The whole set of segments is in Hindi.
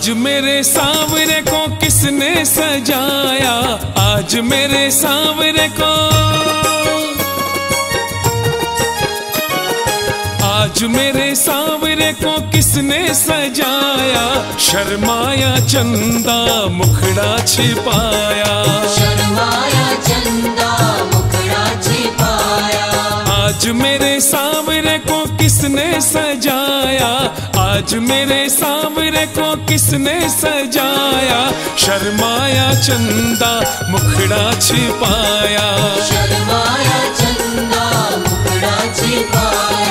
आज मेरे सांवरे को किसने सजाया, आज मेरे सांवरे को, आज मेरे सांवरे को किसने सजाया। शर्माया चंदा मुखड़ा छिपाया, शर्माया चंदा मुखड़ा छिपाया। आज मेरे सांवरे को किसने सजाया, आज मेरे सांवरे को किसने सजाया। शर्माया चंदा मुखड़ा छिपाया, शर्माया चंदा मुखड़ा छिपाया।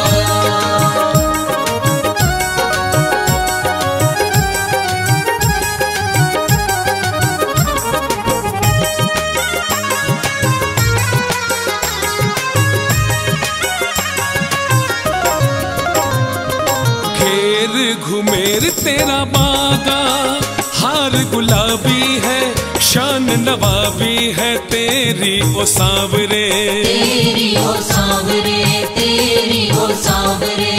घुमेर तेरा बागा, हार गुलाबी है, शान नवाबी है तेरी ओ सांवरे, तेरी ओ सांवरे, तेरी ओ सांवरे।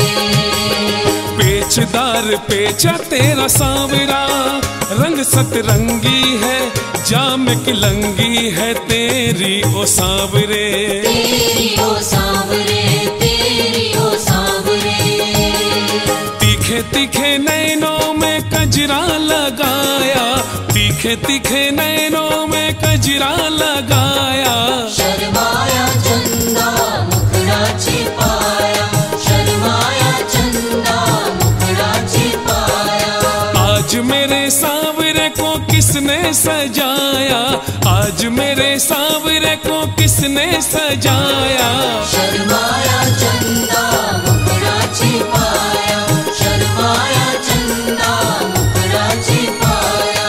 पेचदार पेचा तेरा सांवरा, रंग सतरंगी है, जाम की लंगी है तेरी ओ सांवरे, तेरी ओ सांवरे, तेरी ओ सांवरे। तीखे तीखे नैनों में कजरा लगाया, तीखे तीखे नैनों में कजरा लगाया। शर्माया चंदा मुखड़ा छिपाया, शर्माया चंदा मुखड़ा छिपाया। आज मेरे सांवरे को किसने सजाया, आज मेरे सांवरे को किसने सजाया। शर्माया चंदा मुखड़ा छिपाया, शर्माया चंदा मुखड़ा छिपाया।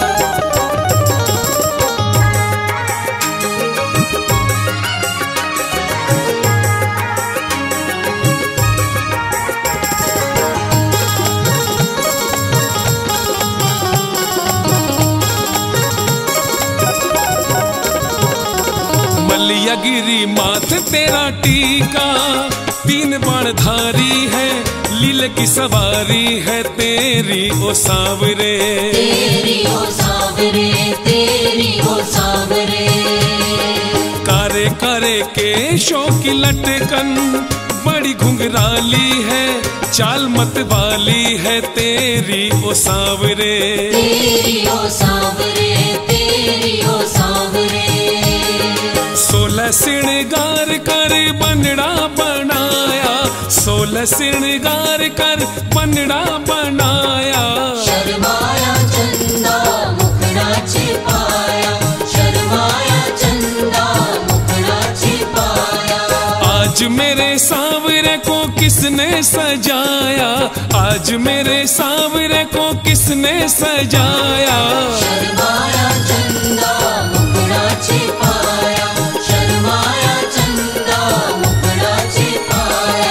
मलिया गिरी माथ तेरा टीका, तीन बाणधारी है, लीले की सवारी है तेरी ओ सांवरे, तेरी ओ सांवरे, तेरी ओ सांवरे। कारे कारे केशों की लटकन, बड़ी घुंघराली है, चाल मत वाली है तेरी ओ सांवरे, तेरी ओ सांवरे, तेरी ओ सांवरे। 16 श्रृंगार कर बनड़ा बनाया, 16 श्रृंगार कर बनड़ा बनाया। शर्माया चंदा मुखड़ा छिपाया, शर्माया चंदा मुखड़ा छिपाया। आज मेरे सांवरे को किसने सजाया, आज मेरे सांवरे को किसने सजाया। शर्माया चंदा मुखड़ा छिपाया, शर्माया चंदा मुखड़ा छिपाया।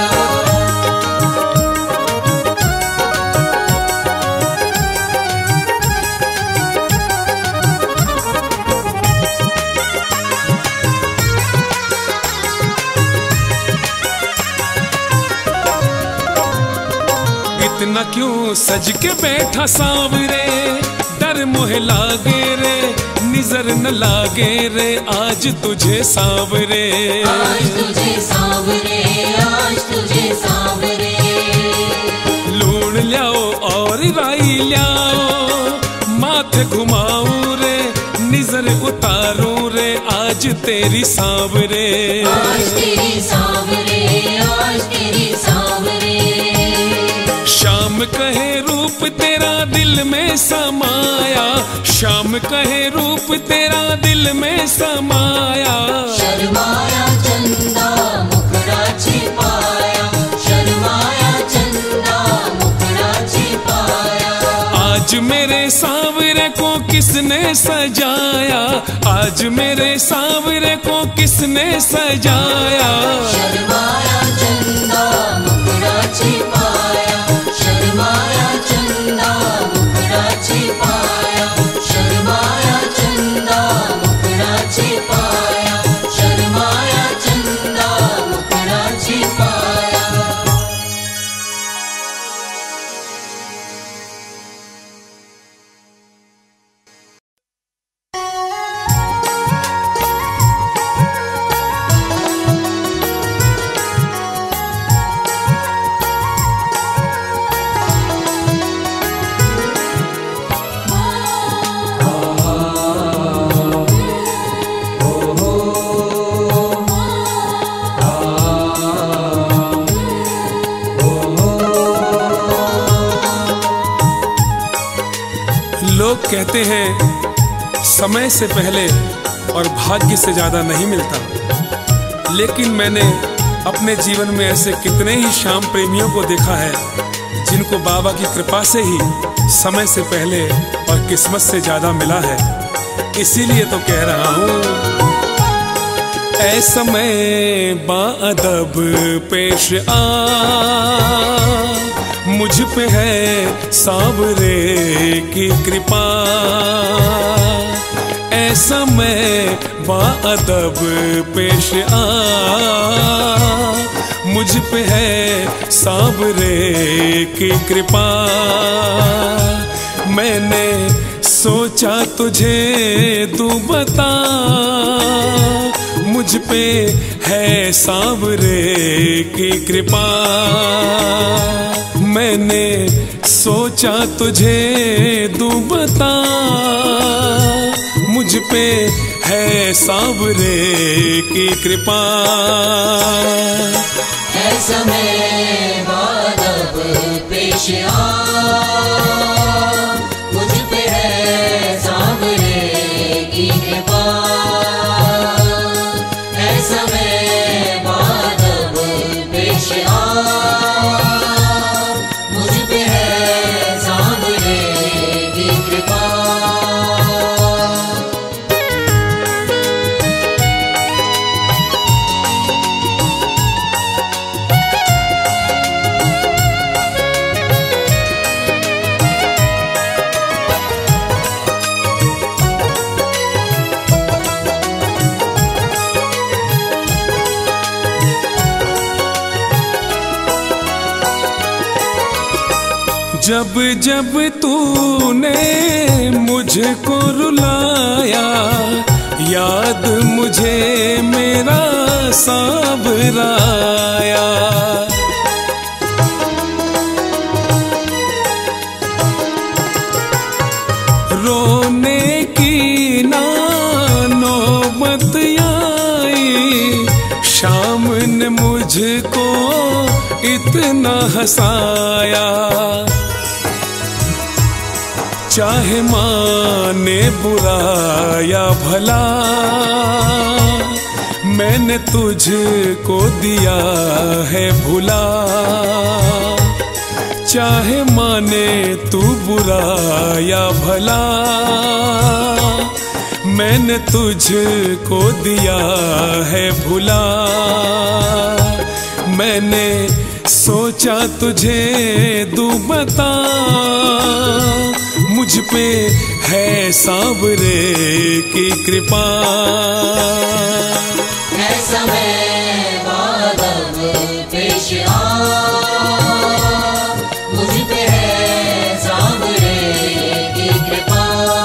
इतना क्यों सज के बैठा सांवरे, डर मोह लागे रे, निजर न लागे रे आज तुझे सांवरे। आज तुझे सांवरे, आज तुझे सांवरे। लूण लाओ और राई लाओ, माथे घुमाऊं रे, निजर उतारूं रे आज तेरी सांवरे। आज तेरी सांवरे, आज तेरी सांवरे। शाम कहे रूप तेरा दिल में समाया, शाम कहे रूप तेरा दिल में समाया। शर्माया चंदा मुखड़ा छिपाया, शर्माया चंदा मुखड़ा छिपाया। आज मेरे सांवरे को किसने सजाया, आज मेरे सांवरे को किसने सजाया। शर्माया चंदा मुखड़ा छिपाया, शर्माया चंदा मुखड़ा छिपाया, शर्माया चंदा मुखड़ा छिपाया, शर्माया चंदा मुखड़ा छिपाया। लोग कहते हैं समय से पहले और भाग्य से ज़्यादा नहीं मिलता, लेकिन मैंने अपने जीवन में ऐसे कितने ही श्याम प्रेमियों को देखा है जिनको बाबा की कृपा से ही समय से पहले और किस्मत से ज़्यादा मिला है। इसीलिए तो कह रहा हूँ, ऐ समय बाअदब पेश आ, मुझ पे है सावरे की कृपा। ऐ समय बाअदब पेश आ, मुझ पे है सावरे की कृपा। मैंने सोचा तुझे दूं बता, मुझ पे है सावरे की कृपा। मैंने सोचा तुझे दूं बता, मुझ पे है सावरे की कृपा। ऐ समय बाअदब पेश आ, मुझ पे है सावरे की कृपा। ऐ समय बाअदब पेश आ, मुझ पे है सावरे की कृपा। जब जब तूने मुझको रुलाया, याद मुझे मेरा सावराया। रोने की ना नौबत आई, शाम ने मुझको इतना हंसाया। चाहे माने बुरा या भला, मैंने तुझको दिया है भुला। चाहे माने तू बुरा या भला, मैंने तुझको दिया है भुला। मैंने सोचा तुझे दूं बता, मुझ पे है सावरे की कृपा। ऐ समय बाअदब पेश आ, मुझ पे है सावरे की कृपा।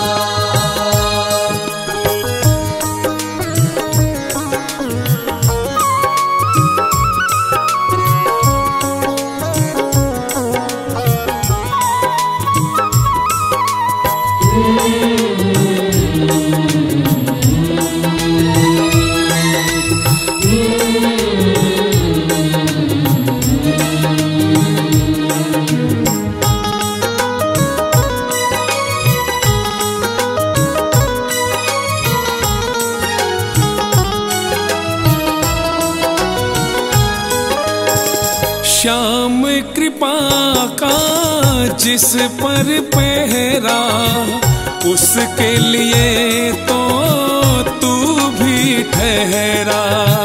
श्याम कृपा का जिस पर पहरा, उसके लिए तो तू भी ठहरा।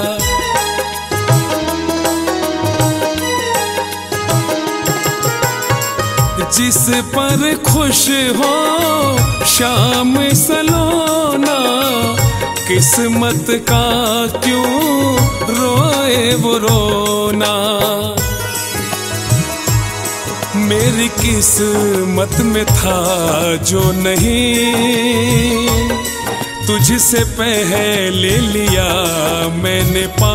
जिस पर खुश हो श्याम सलोना, किस्मत का क्यों रोए वो रोना। मेरी किस्मत में था जो नहीं, तुझसे पहले लिया मैंने पा।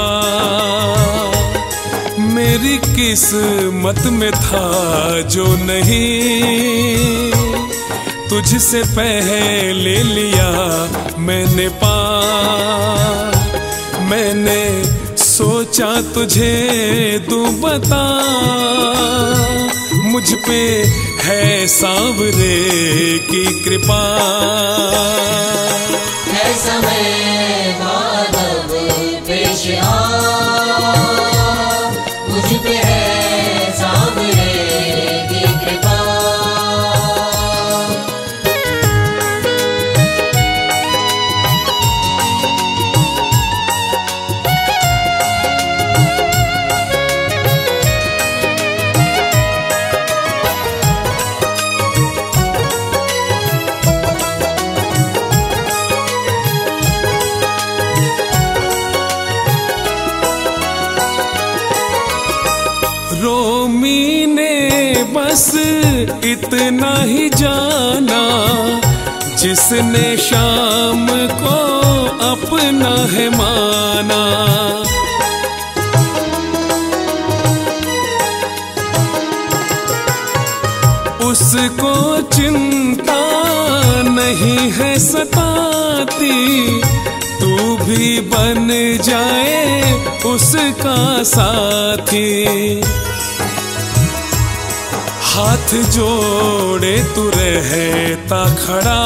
मेरी किस्मत में था जो नहीं, तुझसे पहले लिया मैंने पा। मैंने सोचा तुझे दूं बता, मुझ पे है सांवरे की कृपा। है समय माधव पेश आ, मुझ पे है सांवरे की कृपा। रोमी ने बस इतना ही जाना, जिसने शाम को अपना है माना। उसको चिंता नहीं है सताती, तू भी बन जाए उसका साथी। हाथ जोड़े तू रहता खड़ा,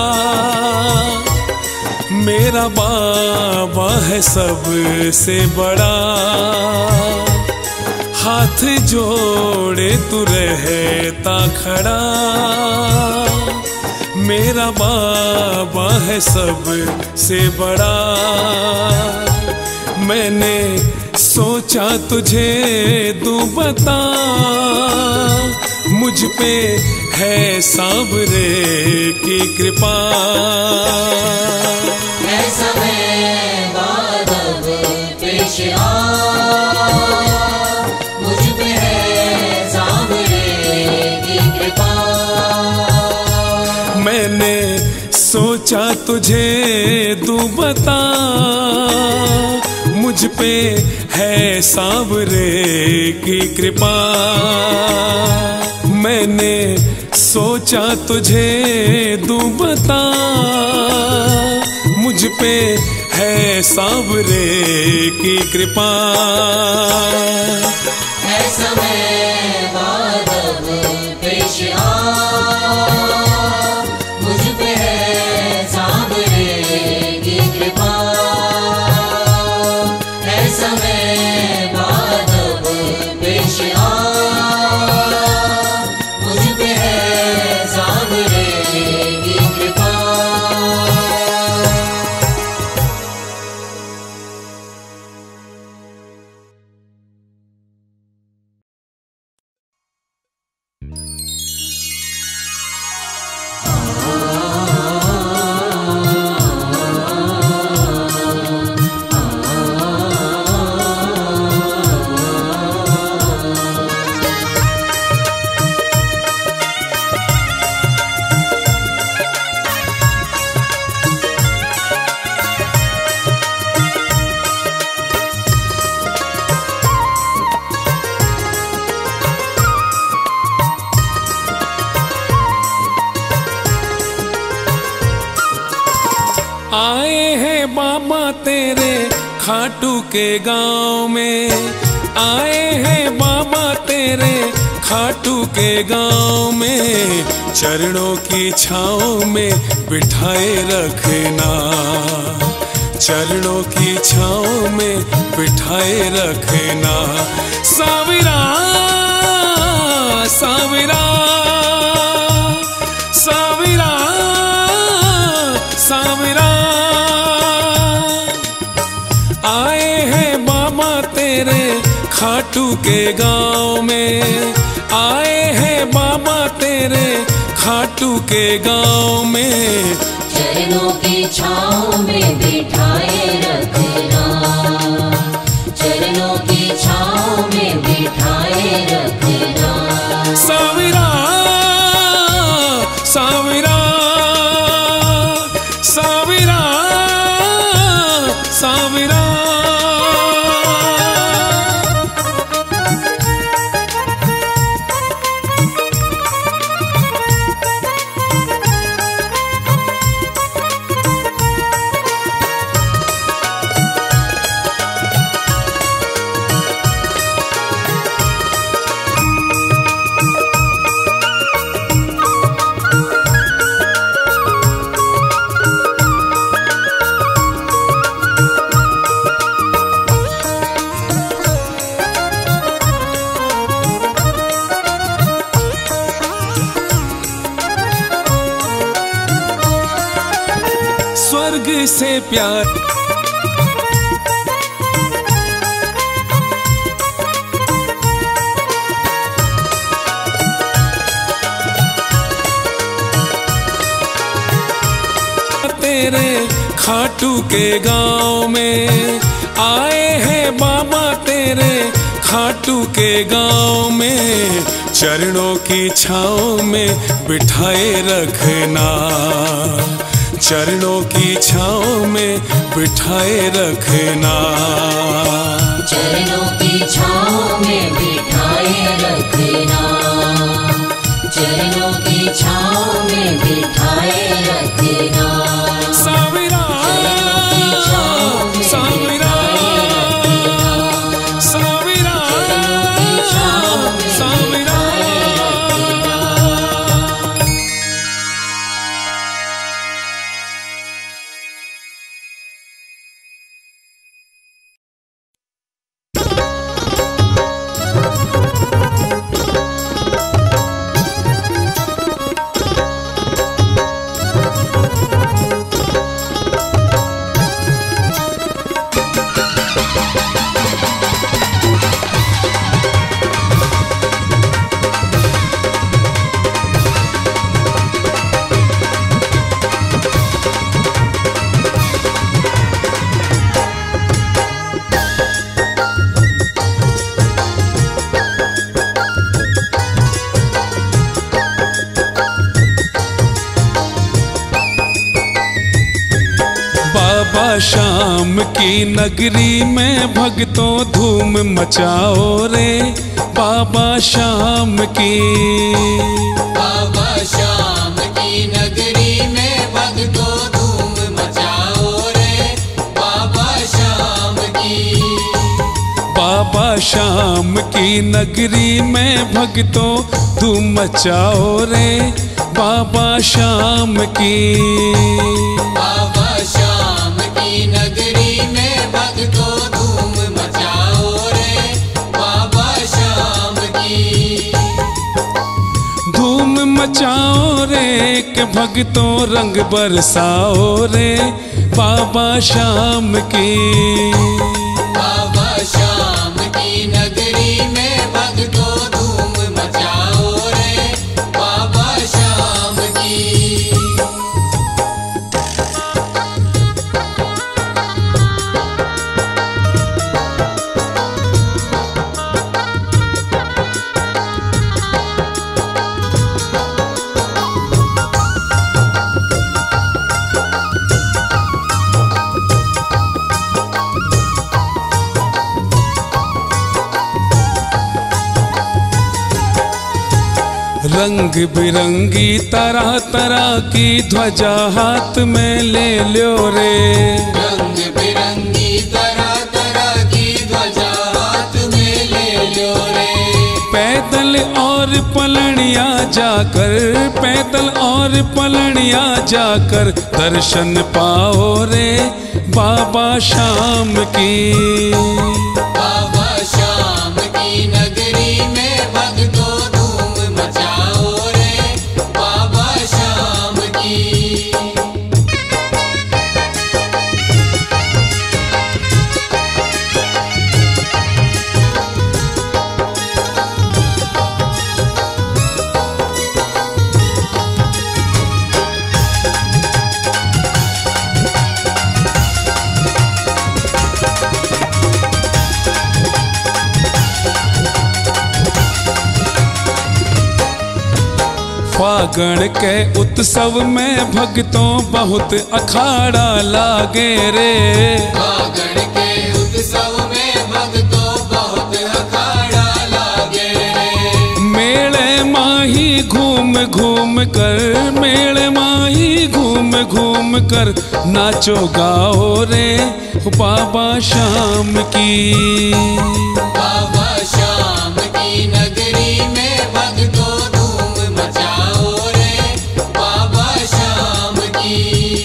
मेरा बाबा है सबसे बड़ा। हाथ जोड़े तू रहता खड़ा, मेरा बाबा है सबसे बड़ा। मैंने सोचा तुझे दूं बता, मुझ पे है सांवरे की कृपा। है समय माधव पेश आ, मुझ पे है सांवरे की कृपा। मैंने सोचा तुझे दूं बता, मुझ पे है सांवरे की कृपा। मैंने सोचा तुझे दूं बता, मुझ पे है सांवरे की कृपा। है समय माधव पेश आ, मुझ पे है सांवरे की कृपा। है समय माधव पेश आ, मुझ पे है सांवरे की कृपा। आए हैं बाबा तेरे खाटू के गांव में, आए हैं बाबा तेरे खाटू के गांव में। चरणों की छाँव में बिठाए रखना, चरणों की छाँव में बिठाए रखना। सांवरा सांवरा सांवरा सांवरा। आए हैं बाबा तेरे खाटू के गांव में, आए हैं बाबा तेरे खाटू के गांव में। चरणों की छाँव में बिठाए रखना, चरणों की छाँव में बिठाए रखना। सांवरा सांवरा सांवरा सांवरा। से प्यार। तेरे खाटू के गांव में आए हैं बाबा, तेरे खाटू के गांव में चरणों की छाँव में बिठाए रखना, चरणों की छाँव में बिठाए रखना, चरणों की छाँव में बिठाए रखना, चरणों की छाँव में बिठाए रखना। साविरा साविरा साविरा साविरा। शाम की नगरी में भक्तों धूम मचाओ रे, बाबा शाम की, बाबा शाम की नगरी में भक्तों धूम मचाओ रे, बाबा शाम की, बाबा शाम की नगरी में भक्तों धूम मचाओ रे, बाबा शाम की, बाबा शाम की नगरी में भक्तों धूम मचाओ रे, बाबा शाम की, धूम मचाओ रे के भक्तों रंग बरसाओ रे, बाबा शाम की, बाबा शाम की नगरी में भक्तों धूम मचाओ रे, बाबा शाम की। रंग बिरंगी तरह तरह की ध्वजा हाथ में ले लो रे, रंग बिरंगी तरह तरह की ध्वजा हाथ में ले लो रे, पैदल और पलड़िया जाकर, पैदल और पलड़िया जाकर दर्शन पाओ रे, बाबा शाम की, बाबा शाम की नगरी में भक्तों धूम मचाओ रे, बाबा शाम की। फागण के उत्सव में भक्तों बहुत अखाड़ा लागे रे, फागण के उत्सव में भक्तों बहुत अखाड़ा लागे रे, मेले माही घूम घूम कर, मेले माही घूम घूम कर नाचो गाओ रे, बाबा शाम की, बाबा शाम की नगरी में भक्तों धूम मचाओ रे, बाबा शाम की।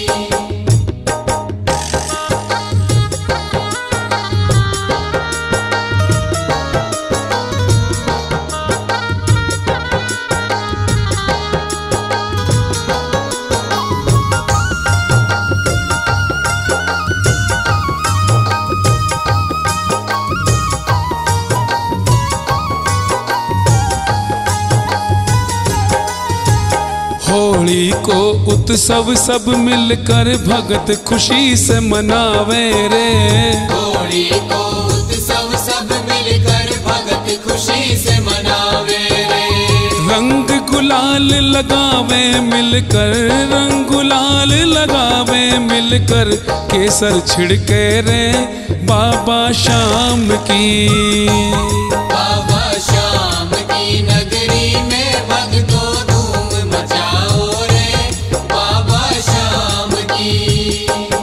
होली को उत्सव सब मिलकर भगत खुशी से मनावे रे। होली को उत्सव सब मिलकर भगत खुशी से मनावे रे। रंग गुलाल लगावे मिलकर, रंग गुलाल लगावे मिलकर, केसर छिड़के रे बाबा शाम की। बाबा शाम की नगरी में भक्तों धूम मचाओ रे बाबा शाम की।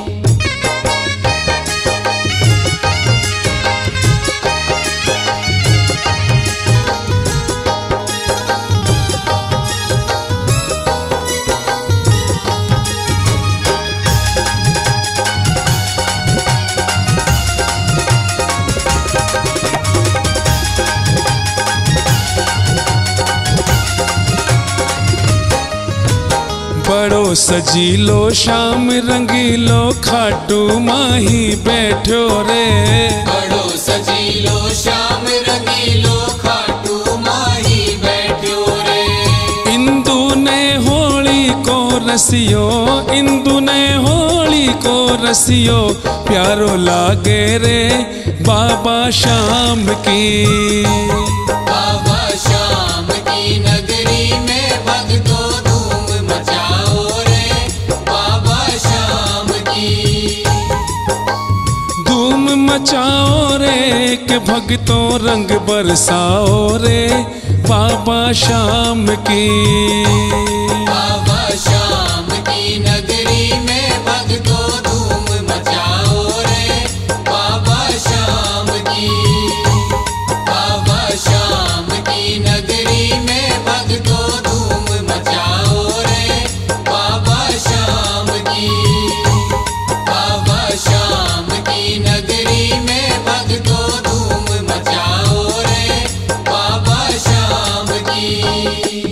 बड़ो सजीलो शाम रंगीलो खाटू माही बैठो रे। बड़ो सजीलो शाम रंगीलो खाटू माही बैठो रे। इंदु ने होली को रसियो, इंदु ने होली को रसियो, प्यारो लागे रे बाबा शाम की। बाबा शाम की नगरी में भक्तों धूम मचाओ रे बाबा शाम की। धूम मचाओ रे के भक्तों रंग बरसाओ रे बाबा शाम की। बाबा शाम की नगरी में भक्तों धूम मचाओ रे बाबा शाम की। बाबा शाम की नगरी में भक्तों धूम मचाओ रे बाबा शाम की। बाबा शाम की नगरी में भक्तों धूम मचाओ रे बाबा शाम की।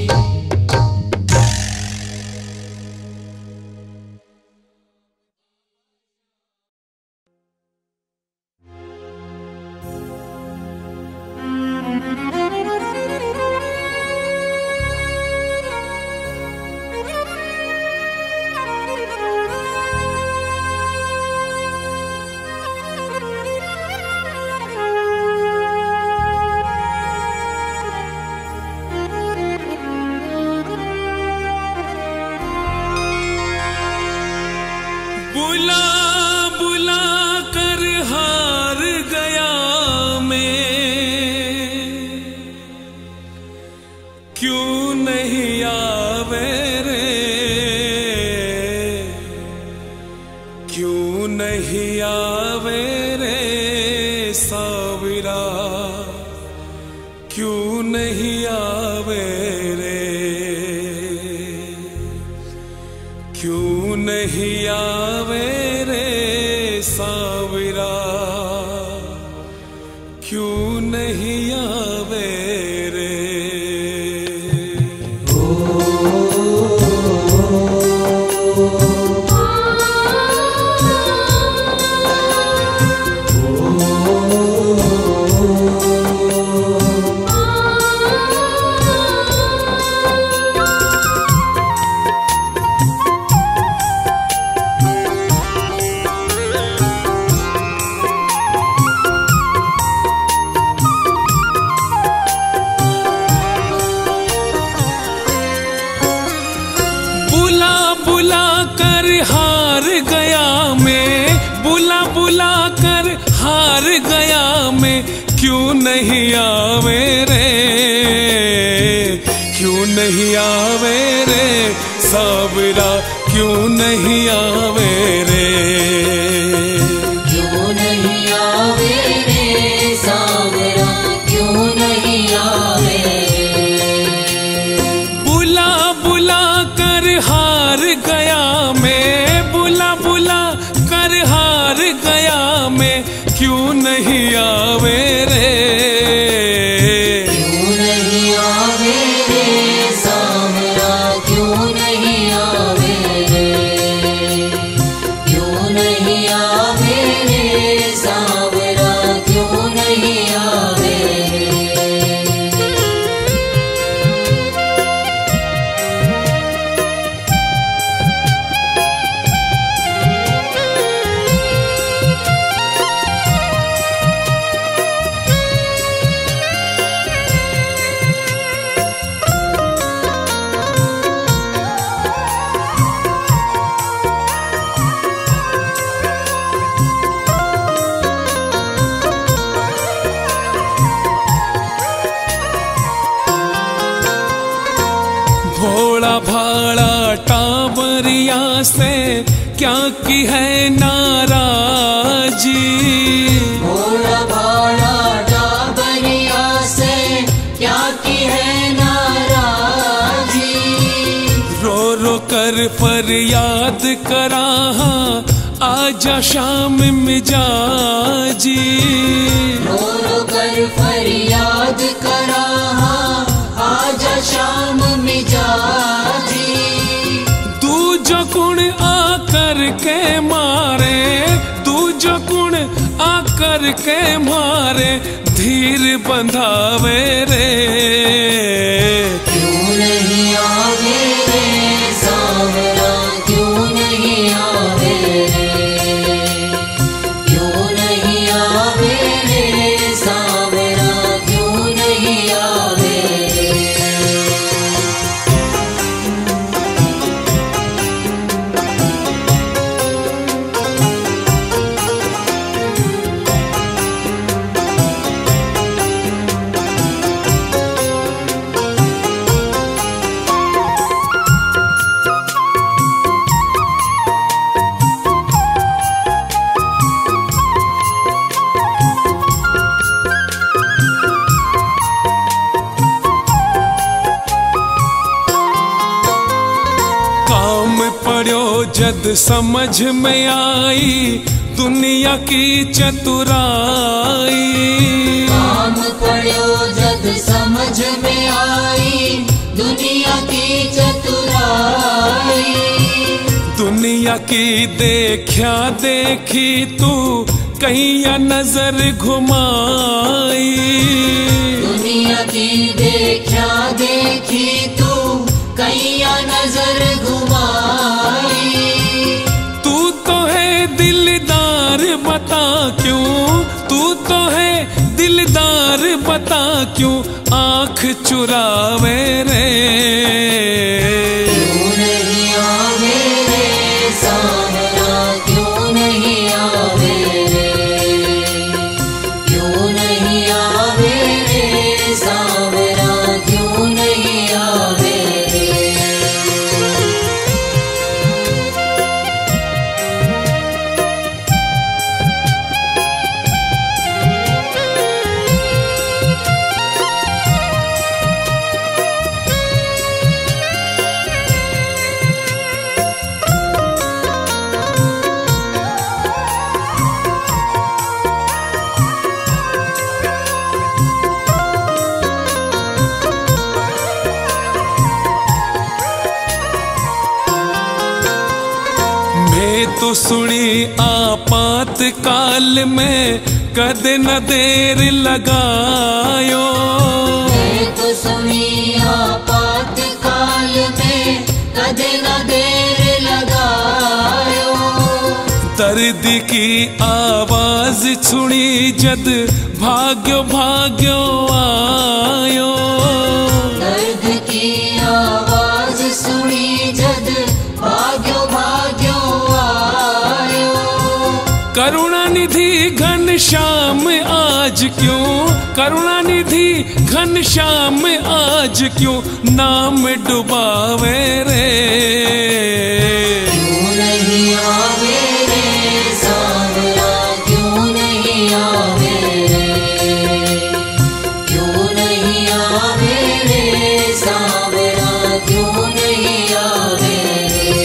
बुला बुला कर हार गया मैं, क्यों नहीं आवे रे, क्यों नहीं आवे रे सावरा, क्यों नहीं आवे रे, क्यों नहीं आवे रे सावरा, क्यों नहीं आवे रे। बुला कर हार गया मैं, बुला बुला कर हार गया मैं, क्यों नहीं आवे रे, क्यों नहीं आवे रे सावरा, क्यों नहीं आवे रे, क्यों नहीं आवे रे सावरा, क्यों नहीं आवे रे। बुला बुला कर हार गया मैं, बुला बुला कर हार गया मैं, क्यों नहीं आवे रे, क्यों नहीं आवे रे सावरा, क्यों नहीं आवे रे, क्यों नहीं आवे रे सावरा, क्यों नहीं आवे रे। क्या की है नाराजी। घोड़ा भाड़ा डाबरिया से क्या की है नाराजी। रो रो कर फरियाद करा आजा शाम मिजाजी। रो रो कर फरियाद करा आजा शाम मिजाजी। तू जो कुण आकर के मारे, तू जो कुण आकर के मारे, धीर बंधावे रे। क्यों नहीं आवे रे सांवरा, क्यों नहीं आवे रे, क्यों नहीं आवे रे सांवरा, क्यों नहीं आवे रे। काम पड़ो जद समझ में आई दुनिया की चतुराई। काम पड़ो जद समझ में आई दुनिया की चतुराई। दुनिया की देखा देखी तू कहीं नजर घुमाई। दुनिया की देखा देखी तू कैया नजर घुमाई। तू तो है दिलदार बता क्यों, तू तो है दिलदार बता क्यों आँख चुरावे रे। क्यों नहीं आवे रे सांवरा, क्यों नहीं आवे रे, क्यों नहीं आवे रे सांवरा, क्यों नहीं आवे रे। मैं तो सुनी आपातकाल में कद न देर लगायो। मैं तो सुनी आपातकाल में कद न देर लगायो। दर्द की आवाज सुनी जद भाग्यो भाग्यो आयो। दर्द की आवाज सुनी जद भाग्यो भाग्यो आयो। करुणा निधि घन श्याम आज क्यों, करुणा निधि घन श्याम आज क्यों नाम डुबावे रे। क्यों नहीं आवे रे सांवरा, क्यों नहीं आवे रे, क्यों नहीं आवे रे सांवरा, क्यों नहीं आवे रे।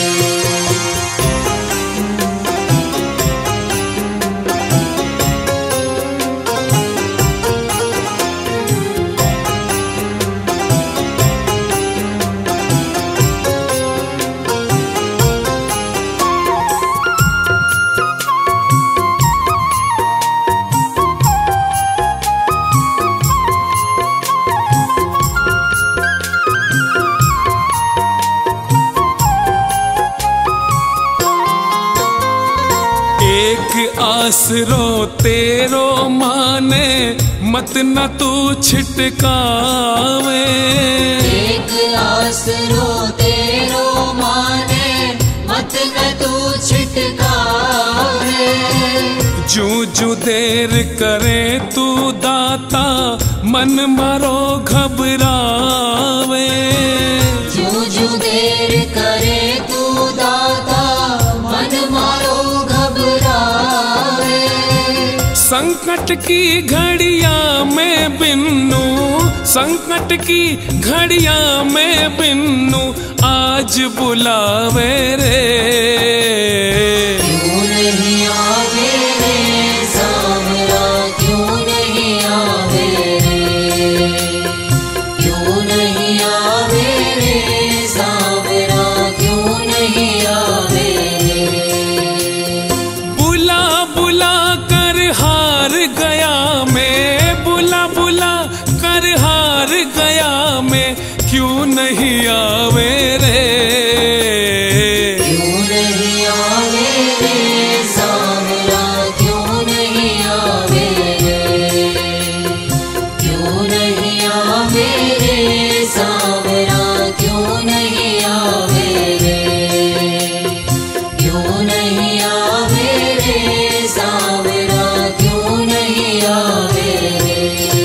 एक आसरो तेरो माने मत न तू छिटकावे। एक आसरो तेरो माने मत न तू छिटकावे। जू जू देर करे तू दाता मन मारो घबरावे। जू जू देर करे तू दाता संकट की घड़िया में बिन्नू, संकट की घड़िया में बिन्नू आज बुलावे रे। क्यों नहीं आवे रे सांवरा, क्यों नहीं आवे रे, क्यों नहीं आवे रे सांवरा, क्यों नहीं आवे रे। बुला बुला कर हार गया मैं, बुला बुला कर हार गया मैं, क्यों नहीं आवे रे। क्यों नहीं आवे रे सांवरा, क्यों नहीं आवे रे, क्यों नहीं आवे रे सांवरा, क्यों नहीं आवे रे, क्यों नहीं आवे रे सांवरा, क्यों नहीं आवे रे।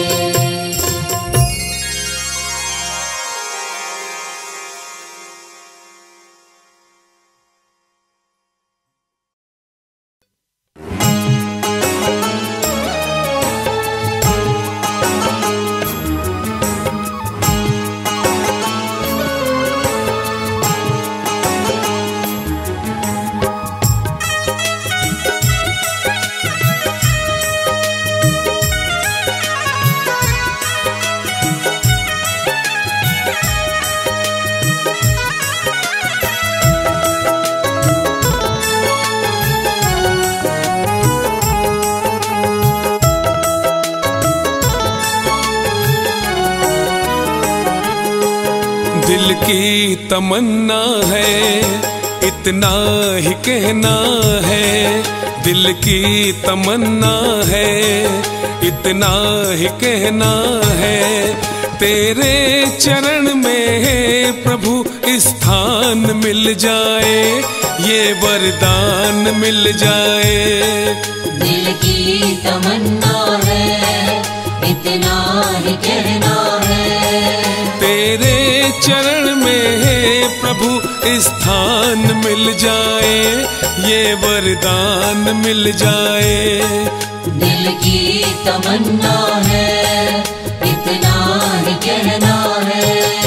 दिल की तमन्ना है इतना ही कहना है, दिल की तमन्ना है इतना ही कहना है, तेरे चरण में प्रभु स्थान मिल जाए, ये वरदान मिल जाए। दिल की तमन्ना है इतना ही कहना है, तेरे चरण में प्रभु स्थान मिल जाए, ये वरदान मिल जाए। दिल की तमन्ना है इतना ही कहना है।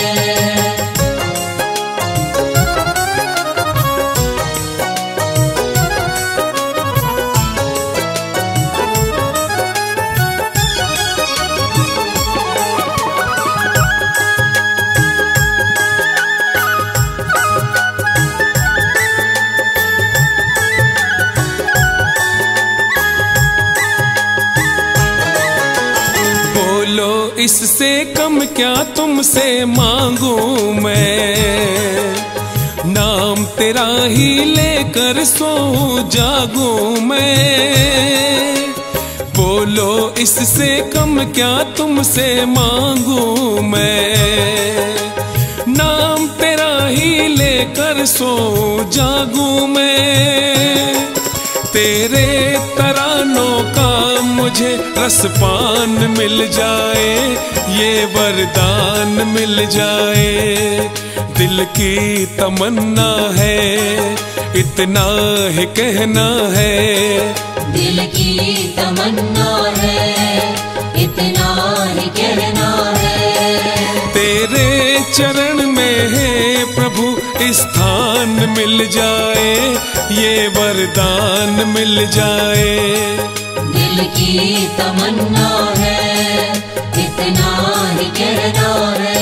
इससे कम क्या तुमसे मांगू मैं, नाम तेरा ही लेकर सो जागू मैं। बोलो इससे कम क्या तुमसे मांगू मैं, नाम तेरा ही लेकर सो जागू मैं। तेरे तरानों का मुझे रसपान मिल जाए, ये वरदान मिल जाए। दिल की तमन्ना है इतना ही कहना है, दिल की तमन्ना है इतना ही कहना है। तेरे चरण में है प्रभु स्थान मिल जाए, ये वरदान मिल जाए। दिल की तमन्ना है इतना ही कहना है।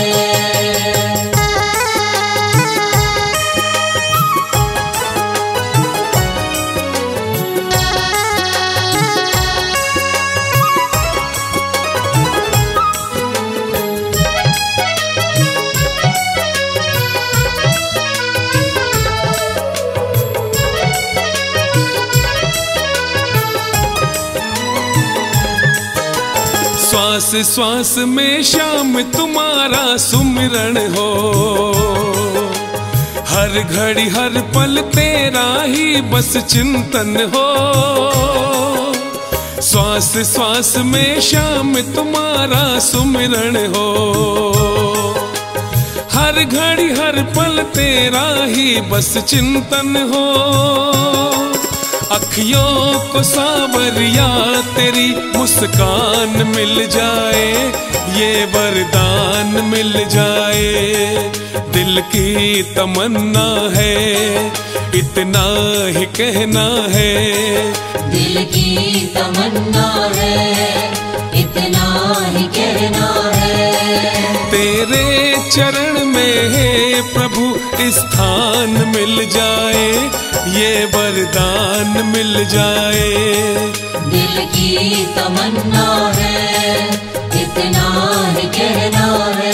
श्वास श्वास में श्याम तुम्हारा सुमिरण हो, हर घड़ी हर पल तेरा ही बस चिंतन हो। श्वास श्वास में श्याम तुम्हारा सुमिरण हो, हर घड़ी हर पल तेरा ही बस चिंतन हो। अखियों को सावरिया तेरी मुस्कान मिल जाए, ये वरदान मिल जाए। दिल की तमन्ना है, इतना ही कहना है। दिल की तमन्ना है, इतना ही कहना है। तेरे चरण में है प्रभु स्थान मिल जाए, ये वरदान मिल जाए। दिल की तमन्ना है, इतना ही कहना है।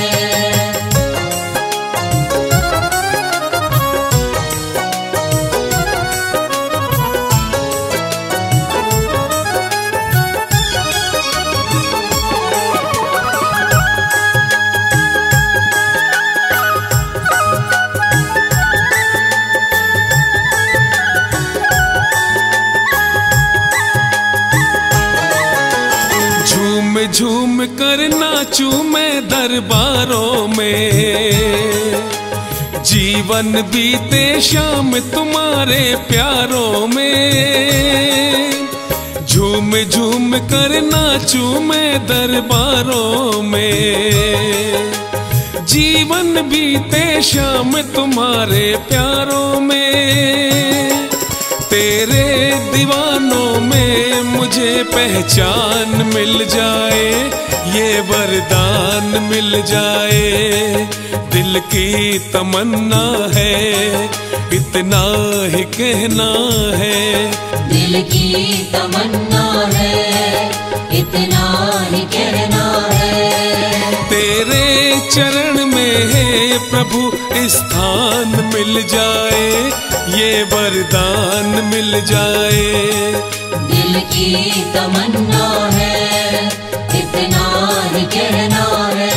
झूम कर नाचूं मैं दरबारों में, जीवन बीते शाम तुम्हारे प्यारों में। झूम झूम कर नाचूं मैं दरबारों में, जीवन बीते शाम तुम्हारे प्यारों में। तेरे दीवानों में मुझे पहचान मिल जाए, ये वरदान मिल जाए। दिल की तमन्ना है, इतना ही कहना है। दिल की तमन्ना है, इतना ही कहना है। तेरे चरण में है प्रभु स्थान मिल जाए, ये वरदान मिल जाए। दिल की तमन्ना है, इतना ही कहना है।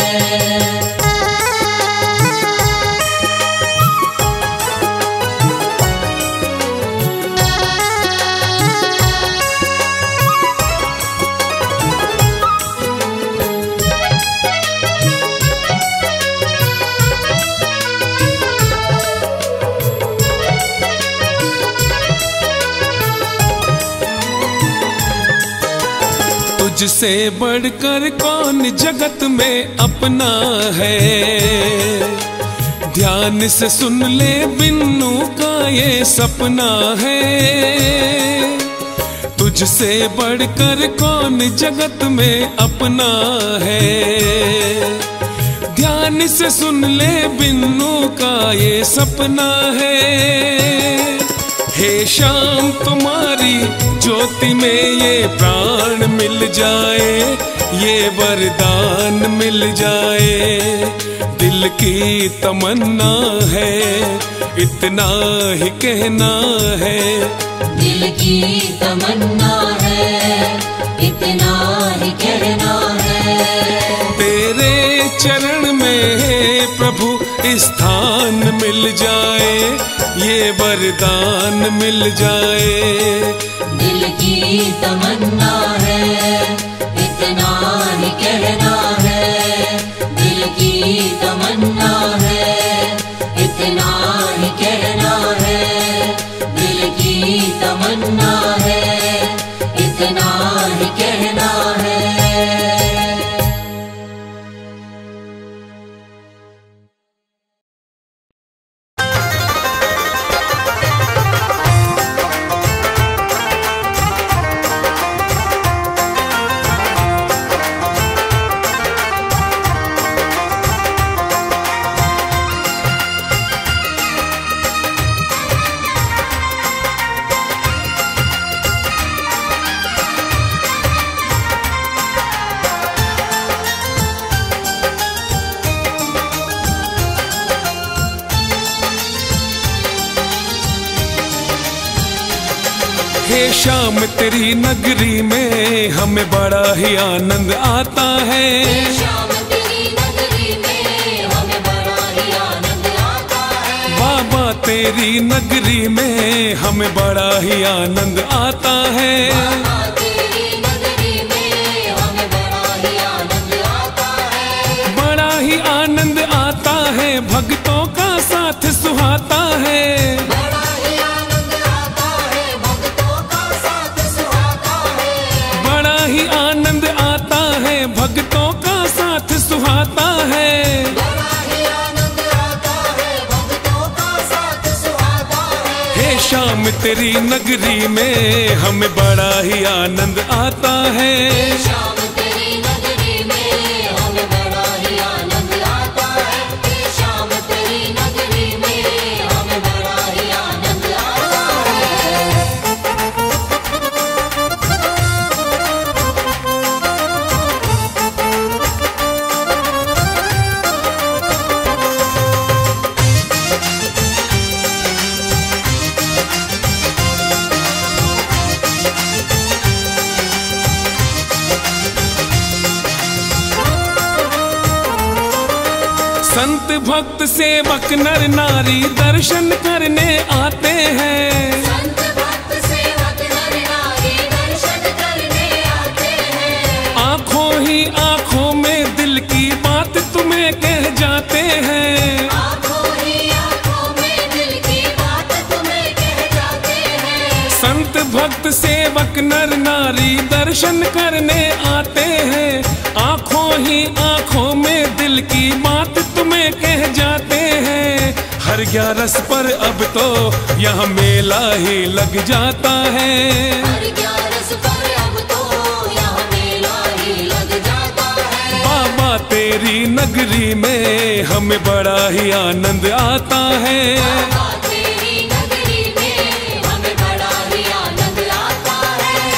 तुझसे बढ़कर कौन जगत में अपना है। ध्यान से सुन ले बिन्नू का ये सपना है। तुझसे बढ़कर कौन जगत में अपना है। ध्यान से सुन ले बिन्नू का ये सपना है। हे शाम तुम्हारी ज्योति में ये प्राण मिल जाए, ये वरदान मिल जाए। दिल की तमन्ना है, इतना ही कहना है। दिल की तमन्ना है, इतना ही कहना है। तेरे चरण में है प्रभु स्थान मिल जाए, ये वरदान मिल जाए। दिल की तमन्ना है, इतना ही कहना है। दिल की तमन्ना है, इतना ही कहना है। दिल की तमन्ना है, इतना ही कहना है। हे शाम तेरी नगरी में हमें बड़ा ही आनंद आता है। शाम तेरी नगरी में हमें बड़ा ही आनंद आता है। बाबा तेरी नगरी में हमें बड़ा ही आनंद आता है। बाबा तेरी नगरी में हमें बड़ा ही आनंद आता है। बड़ा ही आनंद आता है, भक्तों का साथ सुहाता है। बड़ा ही आनंद आता है, ए शाम तेरी नगरी में हमें बड़ा ही आनंद आता है। शाम तेरी नगरी में हमें बड़ा ही आनंद आता है। शाम तेरी नगरी में हमें बड़ा ही आनंद आता है। संत भक्त सेवक नर नारी दर्शन करने आते हैं। संत भक्त सेवक नर नारी दर्शन करने आते हैं। आंखों ही आंखों में दिल की बात तुम्हें कह जाते हैं। आंखों ही आंखों में दिल की बात तुम्हें कह जाते हैं। संत भक्त सेवक नर नारी दर्शन करने आते हैं। आंखों ही आंखों में दिल की बात तुम्हें कह जाते हैं। हर 11 पर अब तो यहाँ मेला ही लग जाता है। हर 11 पर अब तो यहाँ मेला ही लग जाता है। बाबा तेरी नगरी में हमें बड़ा ही आनंद आता है। बाबा तेरी नगरी में हमें बड़ा ही आनंद आता है।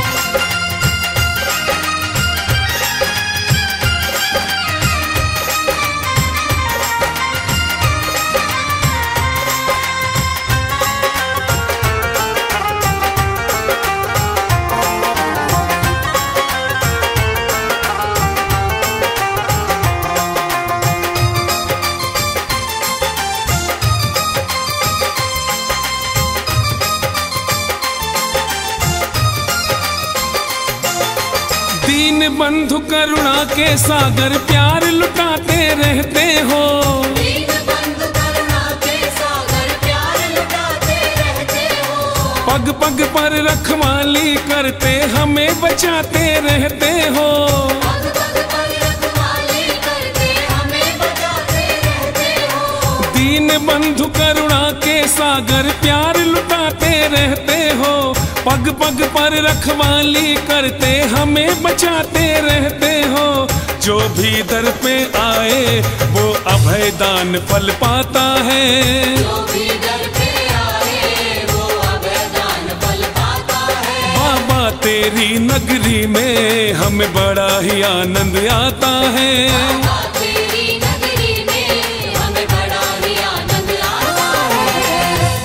दीन बंधु करुणा के सागर प्यार लुटाते रहते हो। दीन बंधु करुणा के सागर प्यार लुटाते रहते हो। पग पग पर रखवाली करते हमें बचाते रहते हो। पग पग पर रखवाली करते हमें बचाते रहते हो। दीन बंधु करुणा के सागर प्यार लुटाते रहते हो। पग पग पर रखवाली करते हमें बचाते रहते हो। जो भी दर पे आए वो अभय दान फल पाता है। जो भी दर पे आए वो अभय दान फल पाता है। बाबा तेरी नगरी में हमें बड़ा ही आनंद आता है। बाबा तेरी नगरी में हमें बड़ा ही आनंद आता है।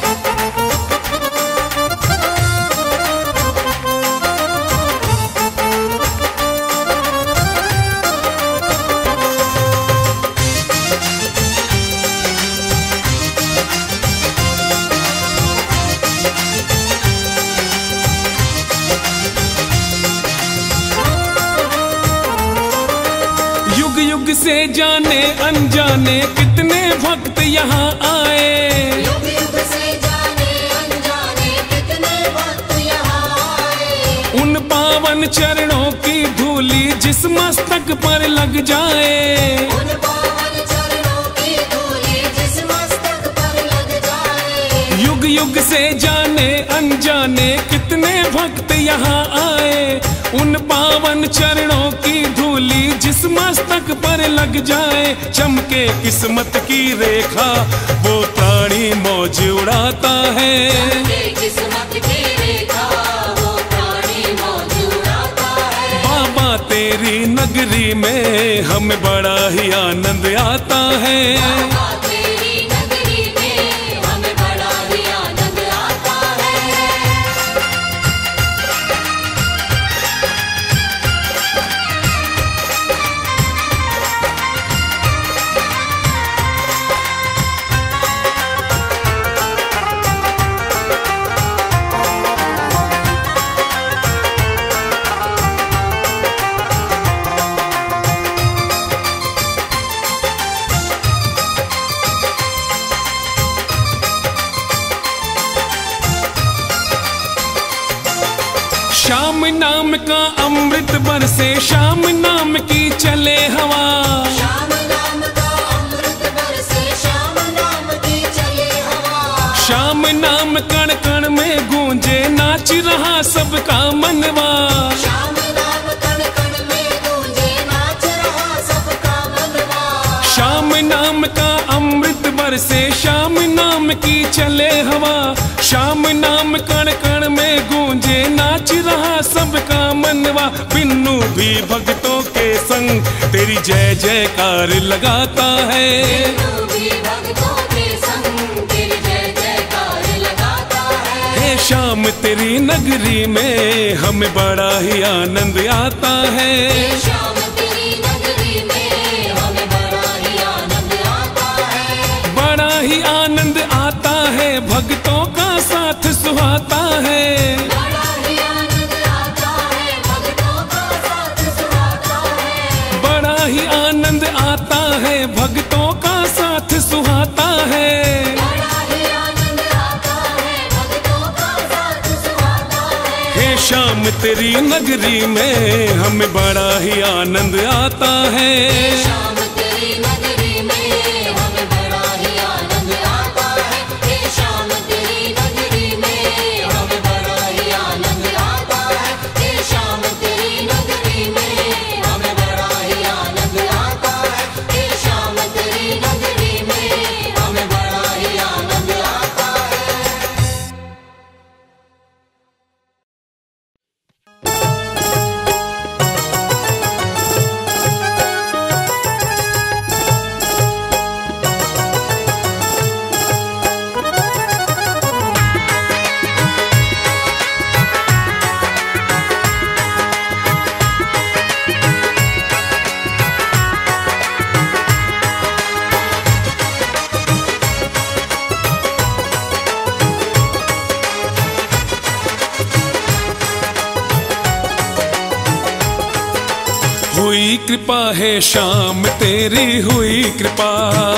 युग युग से जाने अनजाने कितने भक्त यहाँ आए। युग युग से जाने अनजाने कितने भक्त यहाँ आए। उन पावन चरणों की धूली जिस मस्तक पर लग जाए। उन पावन चरणों की धूली जिस मस्तक पर लग जाए। युग युग से जाने अनजाने कितने भक्त यहाँ आए। उन पावन चरणों की धूली जिस मस्तक पर लग जाए। चमके किस्मत की रेखा वो प्राणी मौज उड़ाता है। चमके किस्मत की रेखा वो प्राणी मौज उड़ाता है। बाबा तेरी नगरी में हमें बड़ा ही आनंद आता है। बाबा तेरी नगरी में हमें बड़ा ही आनंद आता है। श्याम नाम का अमृत बरसे, श्याम नाम की चले हवा। श्याम नाम का अमृत बरसे, श्याम नाम की चले हवा। श्याम श्याम नाम कण कण में गूंजे, नाच रहा सबका मनवा। श्याम नाम कण कण में गूंजे, नाच रहा सबका मनवा। श्याम नाम का अमृत बरसे, श्याम नाम की चले हवा। श्याम नाम कण कण में गूंजे, नाच रहा सबका मनवा। बिन्नू भी भक्तों के संग तेरी जय जयकार लगाता है। बिन्नू भी भक्तों के संग तेरी जय जयकार लगाता है। हे श्याम तेरी नगरी में हमें बड़ा ही आनंद आता है। हे श्याम तेरी नगरी में हमें बड़ा ही आनंद आता है। बड़ा ही आनंद आता है, भक्तों का साथ सुहाता है। बड़ा ही आनंद आता है, भक्तों का साथ सुहाता है। बड़ा ही आनंद आता है, भक्तों का साथ सुहाता है। बड़ा ही आनंद आता है, भक्तों का साथ सुहाता है। हे श्याम तेरी नगरी में हमें बड़ा ही आनंद आता है। हे श्याम तेरी नगरी में हमें बड़ा ही आनंद आता है। हे श्याम तेरी नगरी में हमें बड़ा ही आनंद आता है। हे श्याम तेरी नगरी में हमें बड़ा ही आनंद आता है। हे श्याम तेरी नगरी में हमें बड़ा ही आनंद आता है। हुई कृपा है श्याम तेरी हुई कृपा,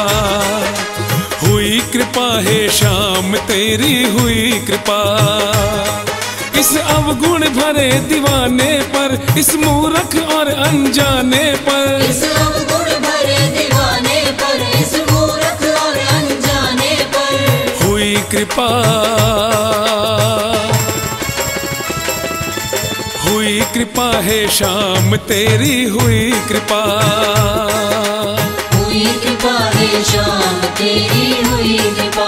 हुई कृपा है श्याम तेरी हुई कृपा। इस अवगुण भरे दीवाने पर, इस मूर्ख और अनजाने पर, इस अवगुण भरे दीवाने पर, इस मूर्ख और अनजाने पर हुई कृपा। हुई कृपा है श्याम तेरी हुई कृपा। हुई कृपा है श्याम तेरी हुई कृपा।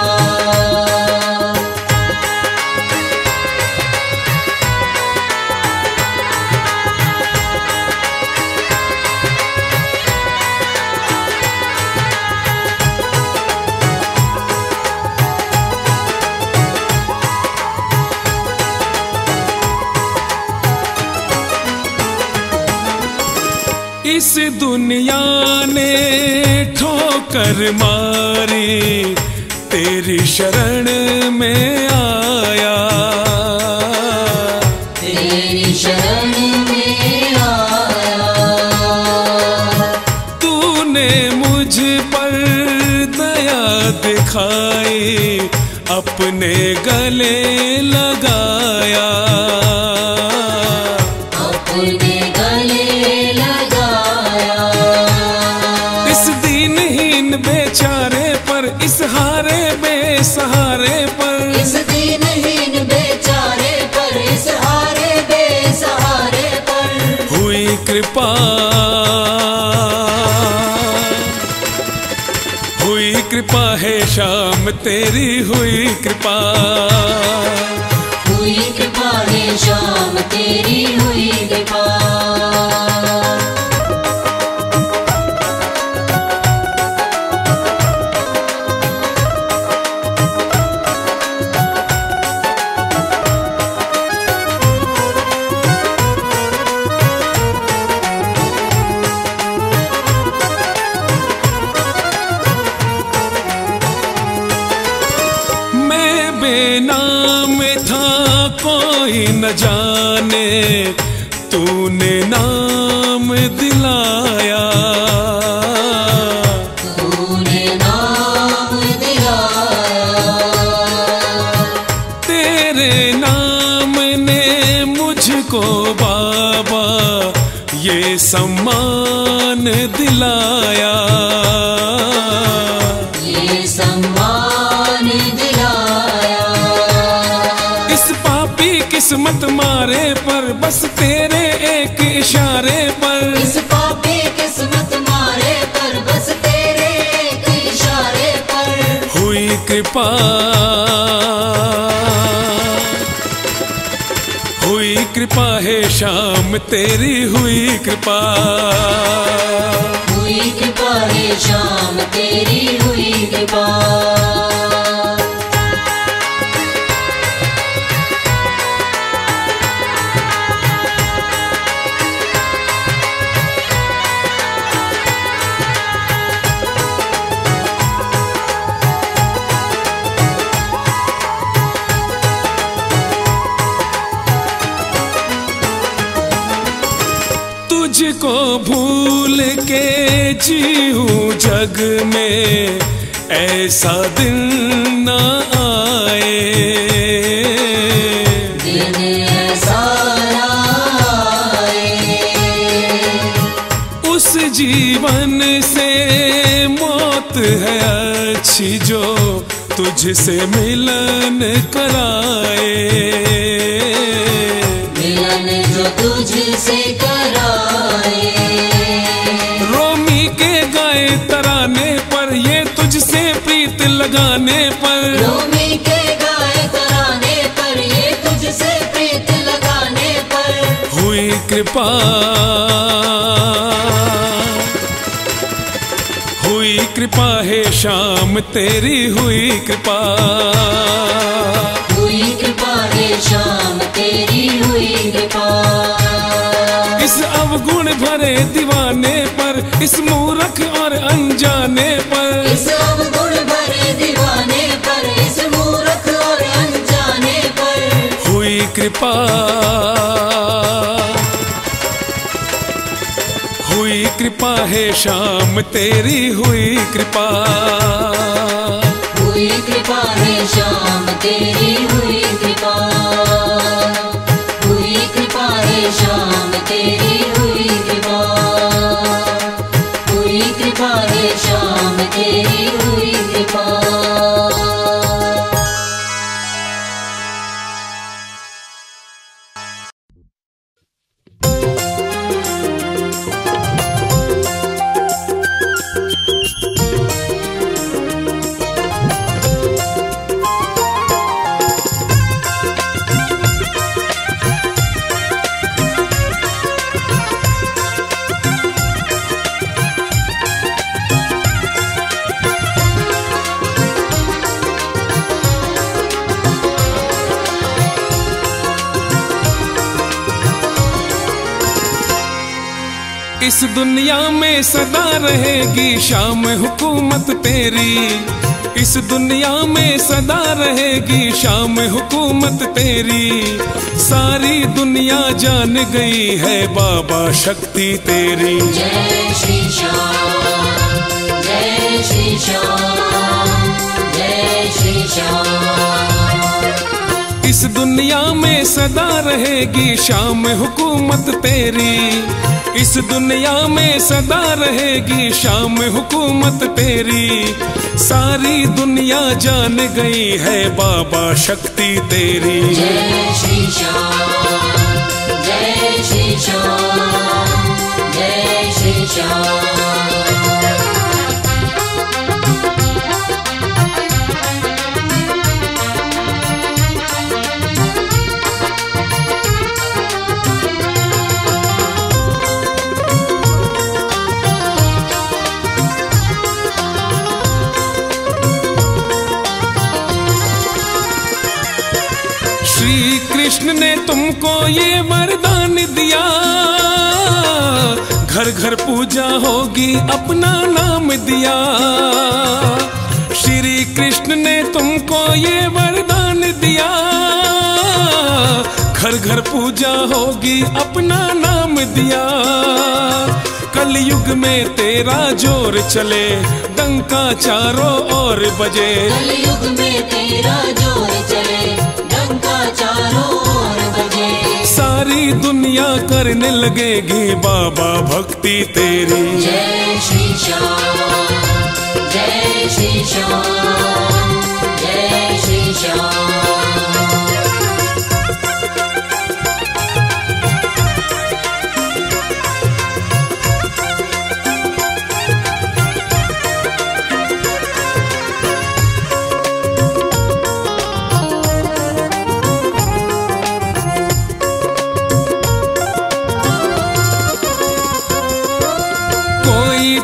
इस दुनिया ने ठोकर मारी, तेरी शरण में आया। तेरी शरण में आया। तूने मुझ पर दया दिखाई, अपने गले लगाया। अपने गले लगाया। इस दीनहीन बेचारे पर, इस हारे बेसहारे पर, इस दीनहीन बेचारे पर, इस हारे बेसहारे पर हुई कृपा। हुई कृपा है श्याम तेरी हुई कृपा। हुई कृपा है श्याम तेरी हुई कृपा। बेनाम था कोई न जाने, तूने नाम दिलाया। तूने नाम दिलाया। तेरे नाम ने मुझको बाबा ये सम्मान दिलाया। ये सम्मान दिलाया। किस्मत मारे पर बस तेरे एक इशारे पर, इस पापी किस्मत मारे पर बस तेरे एक इशारे पर हुई कृपा, हुई कृपा है शाम तेरी, हुई कृपा, हुई कृपा है शाम तेरी, हुई कृपा। तुझको भूल के जीऊं जग में ऐसा दिन न आए, दिन ऐसा आए उस जीवन से मौत है अच्छी जो तुझसे मिलन कराए, मिलन जो तुझसे कराए। रोमी के गाए तराने पर ये तुझसे प्रीत लगाने पर, रोमी के गाए तराने पर ये तुझसे प्रीत लगाने पर हुई कृपा, हुई कृपा है शाम तेरी, हुई कृपा, हुई कृपा है शाम तेरी, हुई कृपा। इस अवगुण भरे दीवाने पर, इस मूर्ख और अनजाने पर, इस अवगुण भरे दीवाने पर, इस मूर्ख और अनजाने पर हुई कृपा, हुई कृपा है शाम तेरी, हुई कृपा, हुई कृपा है शाम तेरी, हुई कृपा, हुई कृपा है शाम तेरी, हुई कृपा, हुई कृपा है शाम तेरी, हुई कृपा। इस दुनिया में सदा रहेगी शाम हुकूमत तेरी, इस दुनिया में सदा रहेगी शाम हुकूमत तेरी, सारी दुनिया जान गई है बाबा शक्ति तेरी। जय श्री श्याम, जय श्री श्याम, जय श्री श्याम। इस दुनिया में सदा रहेगी शाम हुकूमत तेरी, इस दुनिया में सदा रहेगी शाम हुकूमत तेरी, सारी दुनिया जान गई है बाबा शक्ति तेरी। जय श्री श्याम, जय श्री श्याम, जय श्री श्याम। श्री कृष्ण ने तुमको ये वरदान दिया, घर घर पूजा होगी अपना नाम दिया। श्री कृष्ण ने तुमको ये वरदान दिया, घर घर पूजा होगी अपना नाम दिया। कलयुग में तेरा जोर चले, डंका चारों ओर बजे। कलयुग में तेरा जोर चले, डंका चारों ओर बजे। सारी दुनिया करने लगेगी बाबा भक्ति तेरी। जय श्री श्याम, जय श्री श्याम, जय श्री श्याम।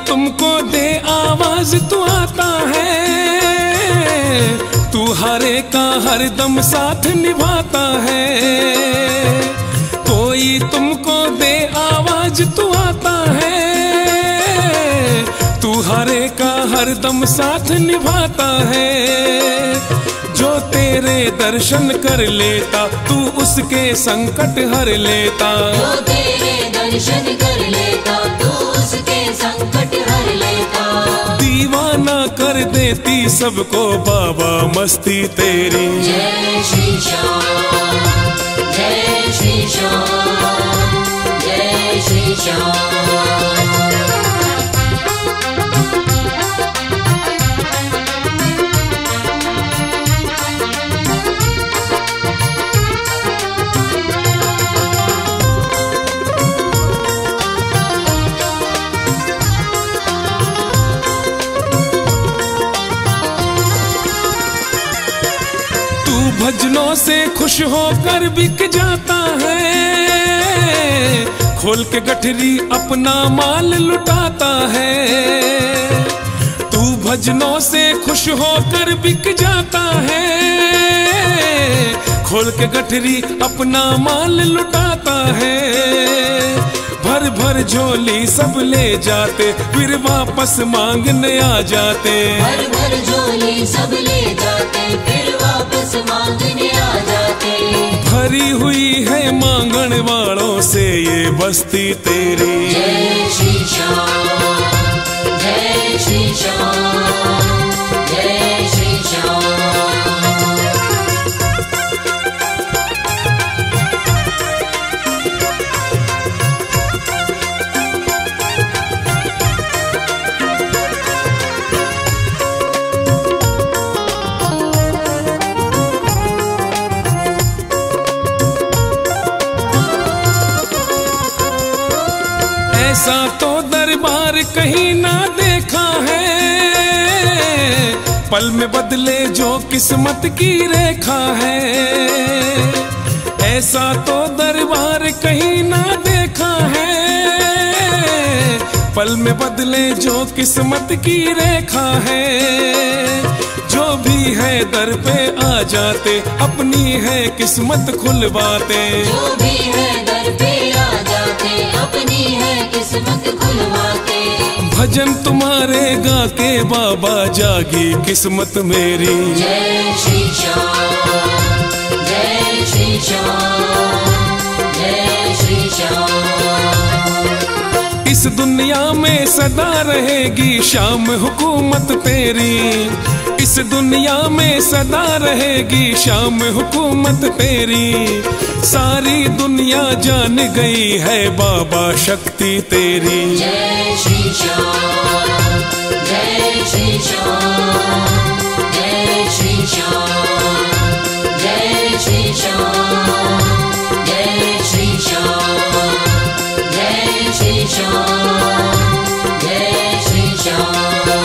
तुमको दे आवाज तू आता है, तू हरे का हरदम साथ निभाता है। कोई तुमको दे आवाज तू आता है, तू हरे का हरदम साथ निभाता है। जो तेरे दर्शन कर लेता तू उसके संकट हर लेता, जो तेरे दर्शन कर लेता तू उसके संकट हर लेता। दीवाना कर देती सबको बाबा मस्ती तेरी। जय श्री श्याम, जय श्री श्याम, जय श्री श्याम। भजनों से खुश होकर बिक जाता है, खोल के गठरी अपना माल लुटाता है। तू भजनों से खुश होकर बिक जाता है, खोल के गठरी अपना माल लुटाता है। भर भर झोली सब ले जाते फिर वापस मांगने आ जाते, भर भर झोली सब ले जाते फिर वापस मांगने आ जाते। भरी हुई है मांगण वालों से ये बस्ती तेरी। जय श्री श्याम, जय श्री श्याम, जय श्री श्याम। ऐसा तो दरबार कहीं ना देखा है, पल में बदले जो किस्मत की रेखा है। ऐसा तो दरबार कहीं ना देखा है, पल में बदले जो किस्मत की रेखा है। जो भी है दर पे आ जाते अपनी है किस्मत खुलवाते, जो भी है दर पे आ जाते अपनी है किस्मत खुलवाते। भजन तुम्हारे गा के बाबा जागी किस्मत मेरी। जय श्री श्याम, जय श्री श्याम, जय श्री श्याम। इस दुनिया में सदा रहेगी श्याम हुकूमत तेरी, इस दुनिया में सदा रहेगी श्याम हुकूमत तेरी। सारी दुनिया जान गई है बाबा शक्ति तेरी। जय श्री श्याम, जय श्री श्याम, जय श्री श्याम, जय श्री श्याम, जय श्री श्याम, जय श्री श्याम, जय श्री श्याम।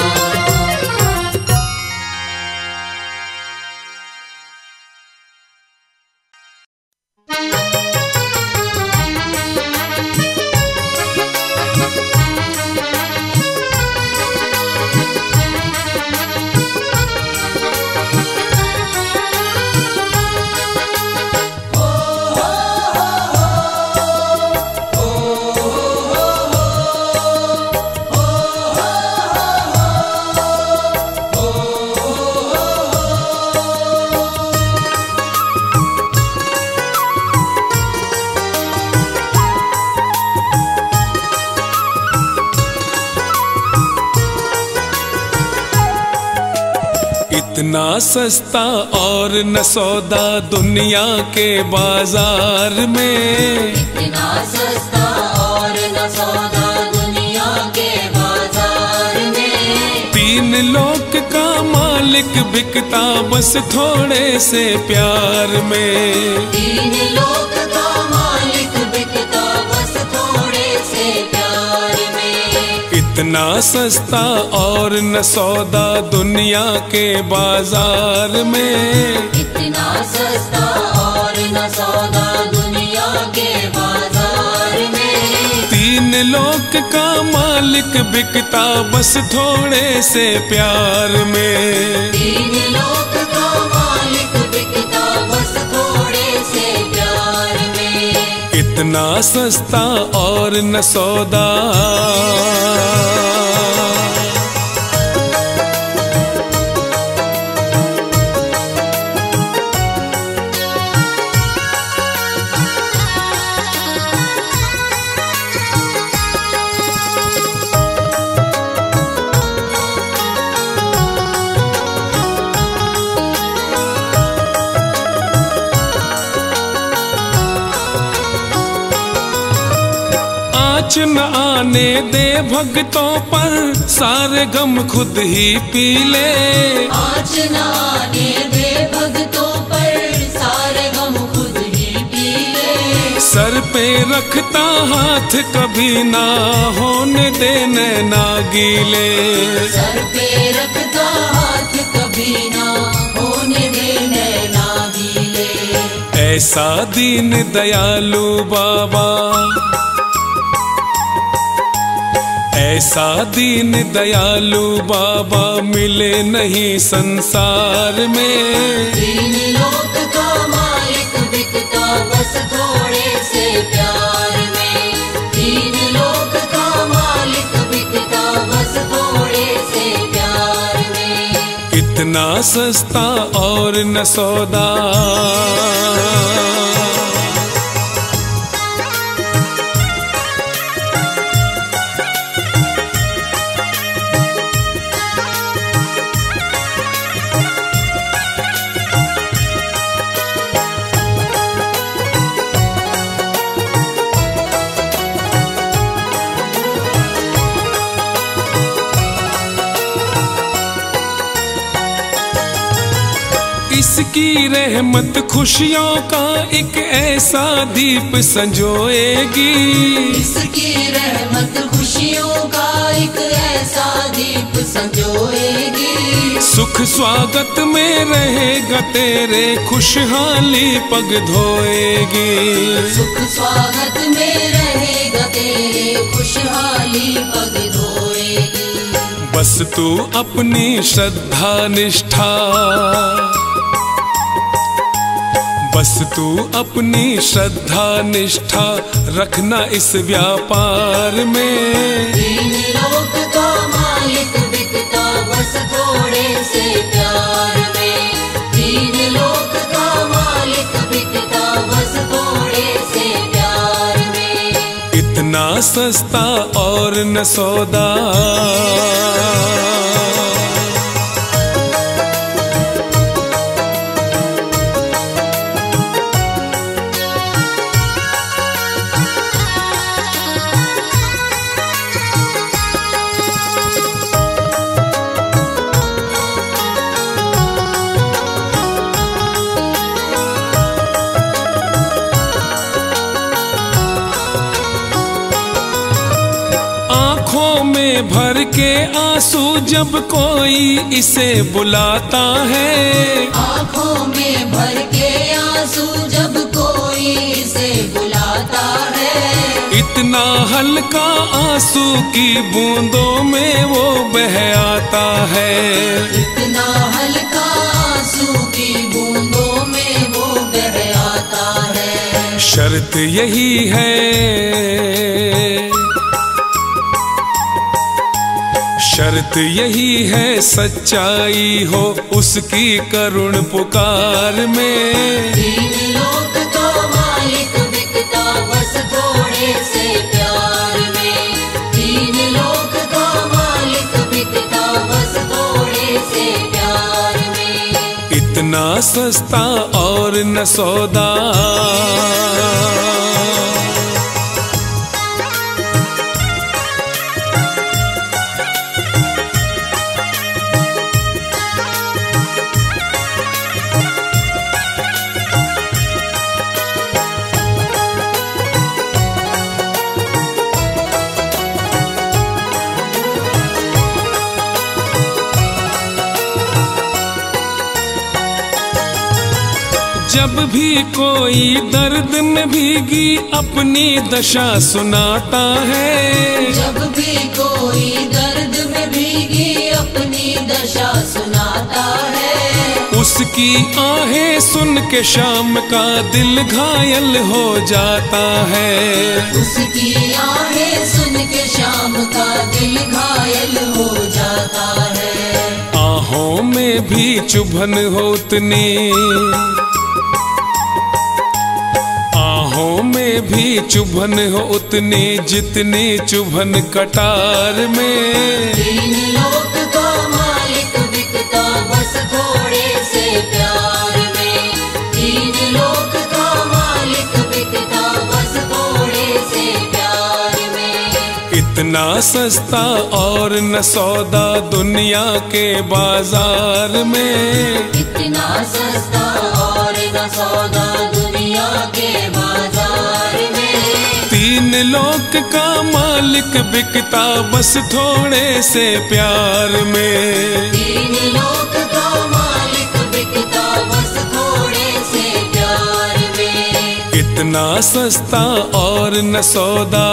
इतना सस्ता और न सौदा दुनिया के बाजार में, इतना सस्ता और न सौदा दुनिया के बाजार में। तीन लोक का मालिक बिकता बस थोड़े से प्यार में, तीन लोक का मालिक बिकता बस थोड़े से प्यार में। इतना सस्ता और न सौदा दुनिया के बाजार में, इतना सस्ता और न सौदा दुनिया के बाजार में। तीन लोक का मालिक मालिक बिकता बस थोड़े से प्यार में। तीन लोक का मालिक बिकता बस थोड़े से प्यार में। इतना सस्ता और न सौदा, आँच न आने दे भक्तों पर सारे गम खुद ही पी ले। आँच न आने दे भक्तों पर सारे गम खुद ही पी ले। सर पे रखता हाथ कभी ना होने दे नैना गीले। सर पे रखता हाथ कभी ना होने दे नैना गीले। ऐसा दीन दयालु बाबा, ऐसा दीन दयालु बाबा मिले नहीं संसार में। तीन लोक का मालिक बिकता बस थोड़े से प्यार में। तीन लोक का मालिक बिकता बस थोड़े से प्यार में। इतना सस्ता और न सौदा, इसकी रहमत खुशियों का एक ऐसा दीप संजोएगी। इसकी रहमत खुशियों का एक ऐसा दीप संजोएगी। सुख स्वागत में रहेगा तेरे खुशहाली पग धोएगी। सुख स्वागत में रहेगा तेरे खुशहाली पग धोएगी। बस तू अपनी श्रद्धा निष्ठा, बस तू अपनी श्रद्धा निष्ठा रखना इस व्यापार में। तीन लोक का मालिक बिकता बस थोड़े से प्यार में। तीन लोक का मालिक बिकता बस थोड़े से प्यार में। इतना सस्ता और न सौदा, में भर के आंसू जब कोई इसे बुलाता है। आँखों में भर के आंसू जब कोई इसे बुलाता है। इतना हल्का आंसू की बूंदों में वो बह आता है। इतना हल्का आंसू की बूंदों में वो बह आता है। शर्त यही है, शर्त यही है सच्चाई हो उसकी करुण पुकार में। तीन लोक का मालिक बिकता बस थोड़े से प्यार में। तीन लोक का मालिक बिकता बस थोड़े से प्यार में। इतना सस्ता और न सौदा, जब भी कोई दर्द में भीगी अपनी दशा सुनाता है, जब भी कोई दर्द में भीगी अपनी दशा सुनाता है, उसकी आहें सुन के शाम का दिल घायल हो जाता है, उसकी आहें सुन के शाम का दिल घायल हो जाता है। आहों में भी चुभन हो उतनी, आहों में भी चुभन हो उतनी जितनी चुभन कटार में। तीन लोक का मालिक बिकता बस थोड़े से प्यार में, तीन लोक का मालिक बिकता बस थोड़े से प्यार में। इतना सस्ता और न सौदा दुनिया के बाजार में, इतना सस्ता और न सौदा दुनिया के बाजार में। तीन लोक का मालिक बिकता बस थोड़े से प्यार में। तीन लोक का मालिक बिकता बस थोड़े से प्यार में। इतना सस्ता और न सौदा।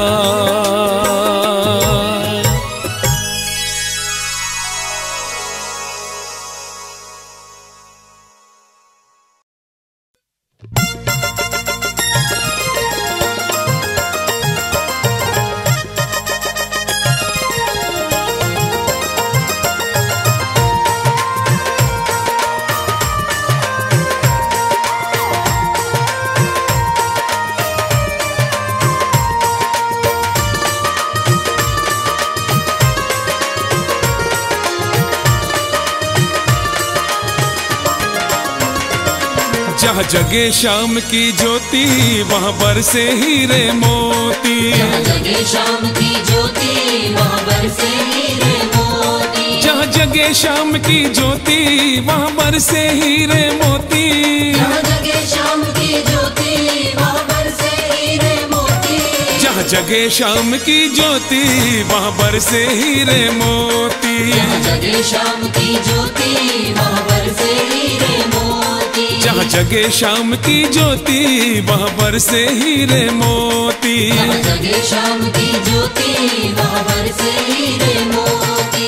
जहाँ जगे शाम की ज्योति वहाँ बरसे हीरे मोती, जहाँ जगे शाम की ज्योति वहाँ बरसे हीरे मोती, जहाँ जगे शाम की ज्योति वहाँ बरसे हीरे मोती, जहाँ जगे शाम की ज्योति वहाँ बरसे हीरे मोती, जहाँ जगे शाम की ज्योति वहाँ बरसे हीरे मोती, जहाँ जगे शाम की ज्योति वहाँ बरसे हीरे मोती, जहाँ जगे शाम की ज्योति वहाँ बरसे हीरे मोती, जहाँ जगे शाम की ज्योति वहाँ बरसे हीरे मोती।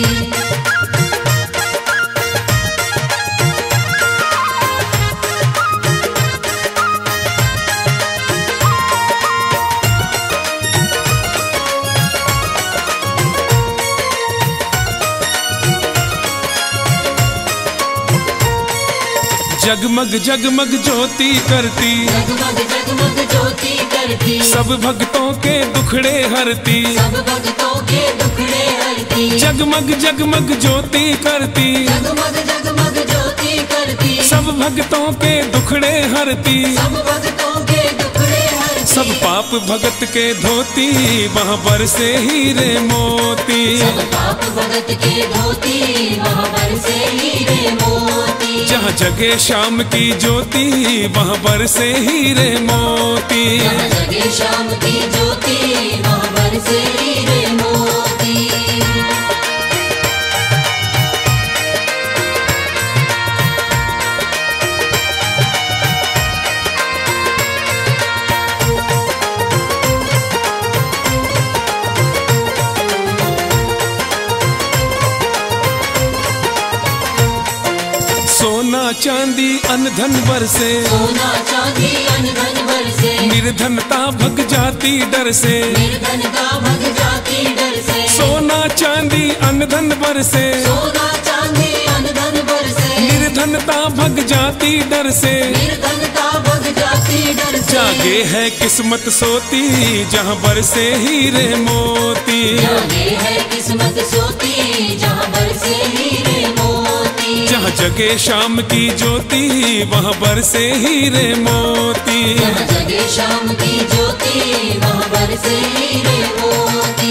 जगमग जगमग ज्योति करती, जगमग जगमग ज्योति करती, सब भक्तों के दुखड़े हरती, सब भक्तों के दुखड़े हरती, जगमग जगमग ज्योति करती, जगमग जगमग ज्योति करती, सब भक्तों के दुखड़े हरती, सब भक्तों के दुखड़े हरती, सब पाप भगत के धोती वहाँ बरसे हीरे मोती, सब पाप भगत के धोती वहाँ बरसे हीरे मोती, जहाँ जगे शाम की ज्योति वहाँ बरसे हीरे मोती, जहाँ जगे शाम की ज्योति वहाँ बरसे हीरे मोती। सोना चांदी अनधन बरसे, सोना चांदी अनधन बरसे, निर्धनता भग जाती डर से, निर्धनता भग जाती डर से, सोना चांदी अनधन बरसे, सोना चांदी अनधन बरसे, निर्धनता भग जाती डर से, निर्धनता भग जाती डर से, जागे है किस्मत सोती जहाँ बरसे हीरे मोती, जागे है किस्मत सोती जहाँ बरसे हीरे मोती, जहाँ जगे शाम की ज्योति वहाँ बरसे हीरे मोती, जहाँ जगे शाम की ज्योति वहाँ बरसे हीरे मोती।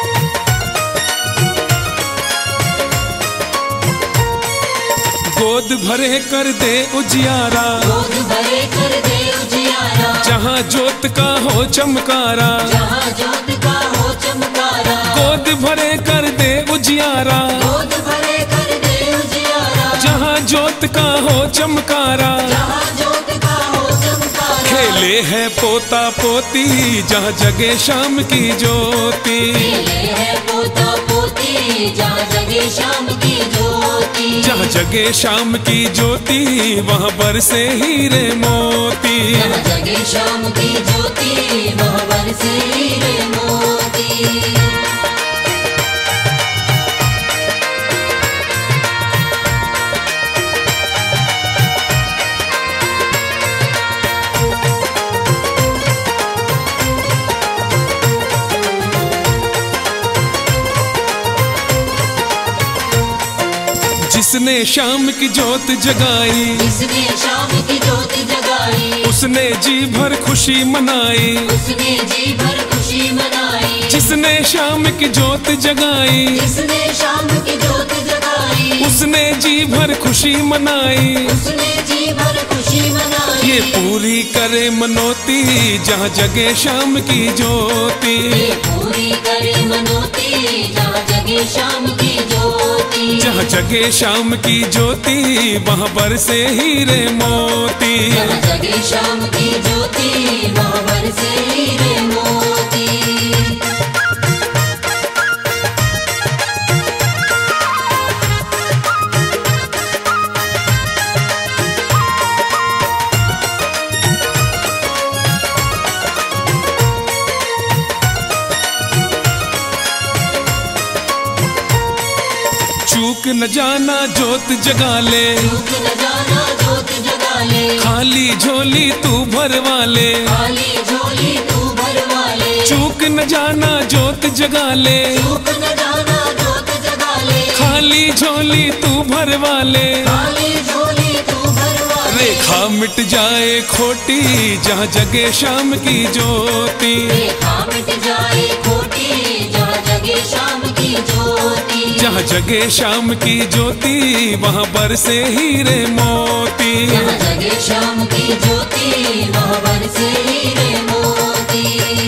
गोद गोद भरे कर दे उजियारा, गोद भरे कर दे उजियारा, जहाँ जोत का हो चमकारा, जहाँ जोत का हो चमकारा, गोद भरे कर दे उजियारा, गोद भरे कर दे उजियारा, जहाँ जोत का हो चमकारा, जहाँ जोत का हो चमकारा, खेले है पोता पोती जहाँ जगे शाम की ज्योति, खेले है पोता पोती जहाँ जगे शाम की ज्योति, जहाँ जगे शाम की ज्योति वहाँ बरसे हीरे मोती, जहाँ जगे शाम की ज्योति वहाँ बरसे हीरे मोती। जिसने शाम की ज्योत जगाई, जिसने शाम की ज्योत जगाई, उसने जी भर खुशी मनाई, उसने जी भर खुशी मनाई, जिसने शाम की ज्योत जगाई, जिसने शाम की ज्योत जगाई, उसने जी भर खुशी मनाई, उसने जी भर खुशी मनाई, ये पूरी करे मनोती जहाँ जगे शाम की ज्योति, ये पूरी करे मनोती जहाँ जगे शाम की ज्योति, जहाँ जगे शाम की ज्योति वहाँ बरसे हीरे मोती, जहाँ जगे शाम की ज्योति वहाँ बरसे हीरे मोती। चूक न जाना जोत जगा ले, चूक न जाना जोत जगा ले, खाली झोली तू भरवा ले, खाली झोली तू भरवा ले, चूक न जाना जोत जगा ले, चूक न जाना जोत जगा ले, खाली झोली तू भरवा ले, खाली झोली तू भरवा ले, रेखा मिट जाए खोटी जहाँ जगे शाम की ज्योति, रेखा मिट जाए खोटी जहाँ जगे शाम की ज्योति, जहाँ जगे शाम की ज्योति वहाँ बरसे हीरे मोती, जहाँ जगे शाम की ज्योति वहाँ बरसे हीरे मोती।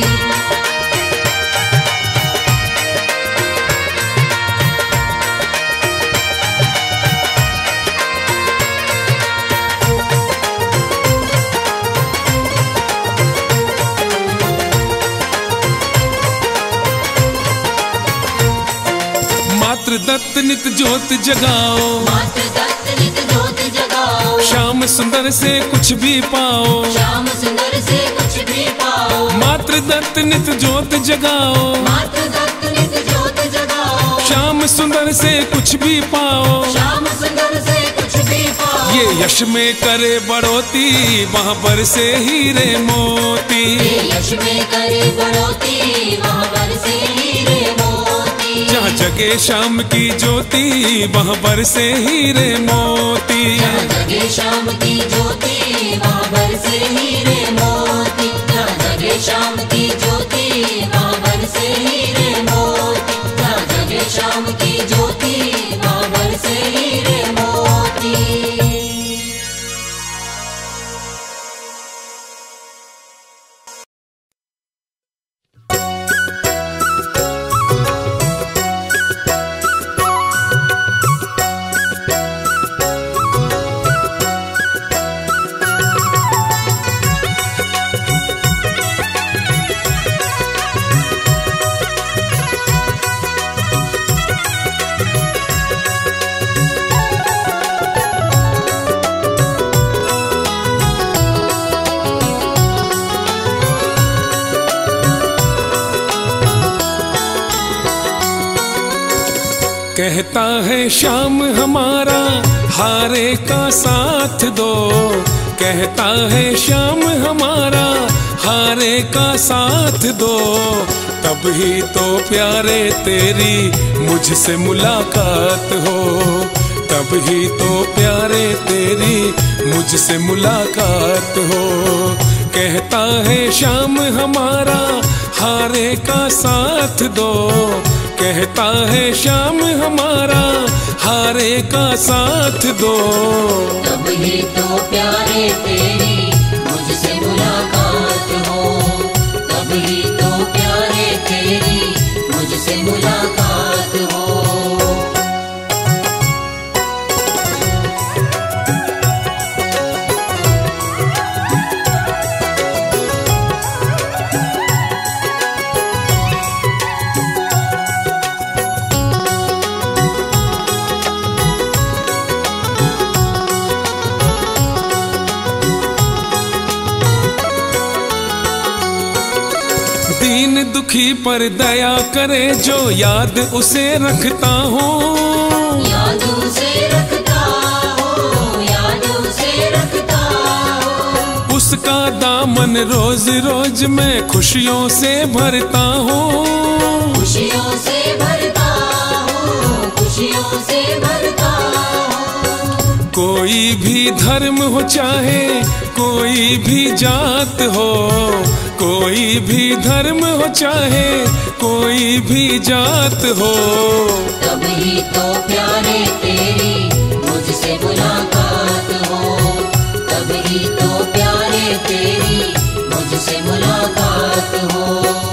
मातृ दत्त नित ज्योत जगाओ, मातृ दत्त नित ज्योत जगाओ, श्याम सुंदर से कुछ भी पाओ, श्याम सुंदर से कुछ भी पाओ, मातृ दत्त नित ज्योत जगाओ, मातृ दत्त नित ज्योत जगाओ, श्याम सुंदर से कुछ भी पाओ, श्याम सुंदर से कुछ भी पाओ, ये यश में करे बढ़ोती वहाँ बरसे हीरे मोती, ये यश में करे बढ़ोती वहाँ बरसे हीरे मोती, जहाँ जगे शाम की ज्योति वहाँ बरसे हीरे मोती, जहाँ जगे शाम की ज्योति वहाँ बरसे हीरे मोती, जहाँ जगे शाम की ज्योति वहाँ बरसे हीरे मोती, जहाँ जगे शाम की ज्योति वहाँ बरसे हीरे मोती। कहता है शाम हमारा हारे का साथ दो, कहता है शाम हमारा हारे का साथ दो, तब ही तो प्यारे तेरी मुझसे मुलाकात हो, तब ही तो प्यारे तेरी मुझसे मुलाकात हो। कहता है शाम हमारा हारे का साथ दो, कहता है शाम हमारा हारे का साथ दो। तब ही तो प्यारे तेरी मुझसे मुलाकात हो, तब ही तो प्यारे तेरी मुझसे मुलाकात हो। दीन दुखी पर दया करे जो याद उसे रखता हूँ, याद उसे रखता हो, याद उसे रखता हो। उसका दामन रोज रोज मैं खुशियों से भरता हूँ, खुशियों से भरता हो, खुशियों से भरता हो। कोई भी धर्म हो चाहे कोई भी जात हो, कोई भी धर्म हो चाहे कोई भी जात हो। तब ही तो प्यारे तेरी मुझसे मुलाकात हो, तब ही तो प्यारे तेरी मुझसे मुलाकात हो।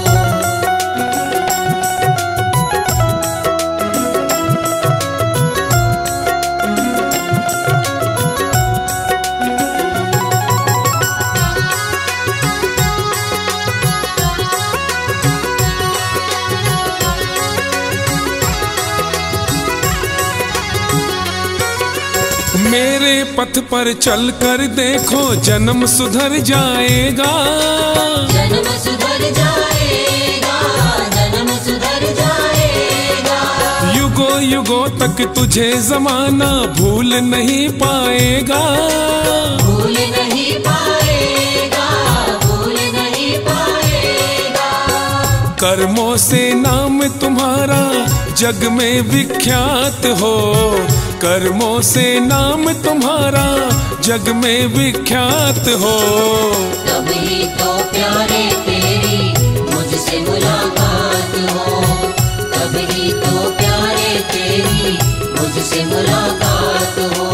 मेरे पथ पर चल कर देखो जन्म सुधर जाएगा, जन्म सुधर जाएगा, जन्म सुधर जाएगा। युगों युगों तक तुझे जमाना भूल नहीं पाएगा, भूल नहीं पाएगा, भूल नहीं पाएगा। कर्मों से नाम तुम्हारा जग में विख्यात हो, कर्मों से नाम तुम्हारा जग में विख्यात हो। तब ही तो प्यारे तेरी मुझसे मुलाकात हो, तब ही तो प्यारे तेरी मुझसे मुलाकात हो।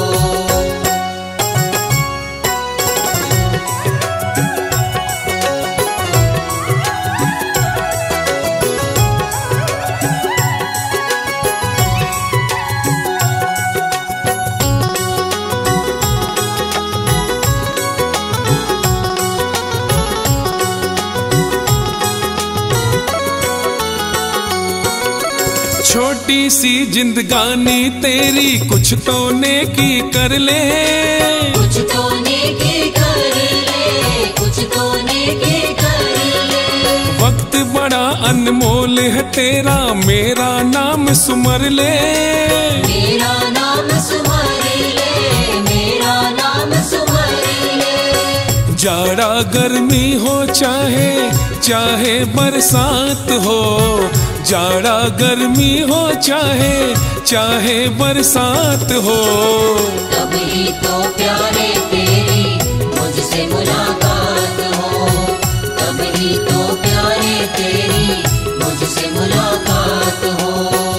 छोटी सी जिंदगानी तेरी कुछ तो नेकी कर ले, कुछ तो नेकी कर ले, कुछ तो नेकी कर ले। वक्त बड़ा अनमोल है तेरा मेरा नाम सुमर ले, मेरा नाम सुमर ले, मेरा नाम सुमर ले। जाड़ा गर्मी हो चाहे चाहे बरसात हो, जाड़ा गर्मी हो चाहे चाहे बरसात हो। तब ही तो प्यारे तेरी मुझसे मुलाकात हो, तब ही तो प्यारे तेरी मुझसे मुलाकात हो।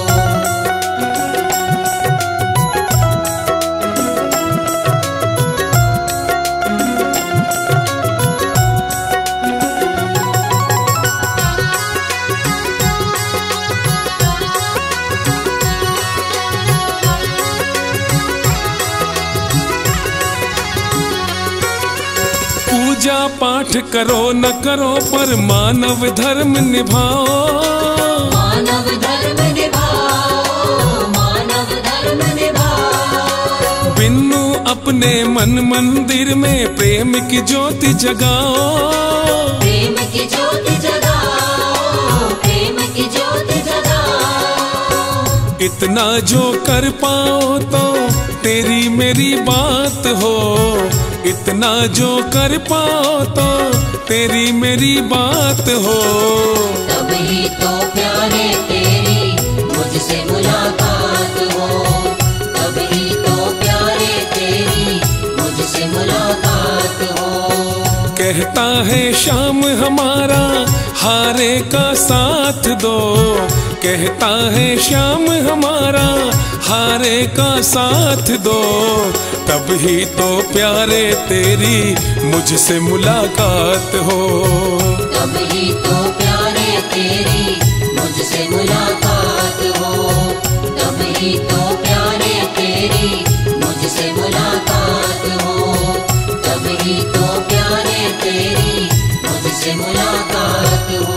पूजा पाठ करो न करो पर मानव धर्म निभाओ, मानव धर्म निभाओ, मानव धर्म निभाओ। बिन्नू अपने मन मंदिर में प्रेम की ज्योति जगाओ, प्रेम की ज्योति जगाओ, प्रेम की ज्योति जगाओ। इतना जो कर पाओ तो तेरी मेरी बात हो, इतना जो कर पाओ तो तेरी मेरी बात हो। तब ही तो प्यारे तेरी मुझसे मुलाकात हो, तब ही तो प्यारे तेरी मुझसे मुलाकात हो। कहता है शाम हमारा हारे का साथ दो, कहता है श्याम हमारा हारे का साथ दो। तब ही तो प्यारे तेरी मुझसे मुलाकात हो, तब ही तो प्यारे तेरी मुझसे मुलाकात हो, तब ही तो प्यारे तेरी मुझसे मुलाकात हो, तब ही तो प्यारे तेरी मुझसे मुलाकात हो।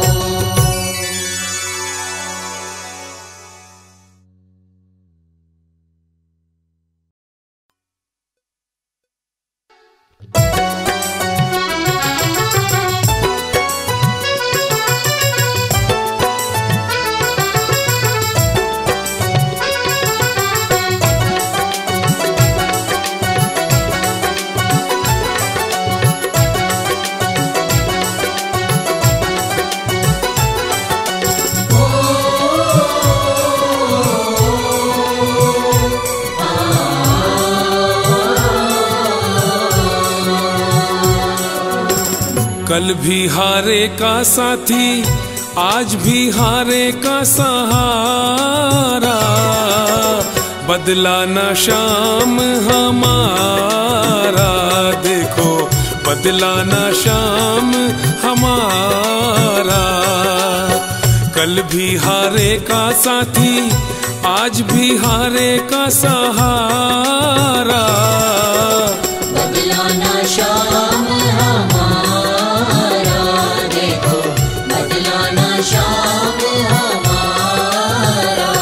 कल भी हारे का साथी, आज भी हारे का सहारा, बदला ना शाम हमारा। देखो बदला ना शाम हमारा। कल भी हारे का साथी, आज भी हारे का सहारा, बदला ना शाम हमारा। देखो बदला ना शाम हमारा।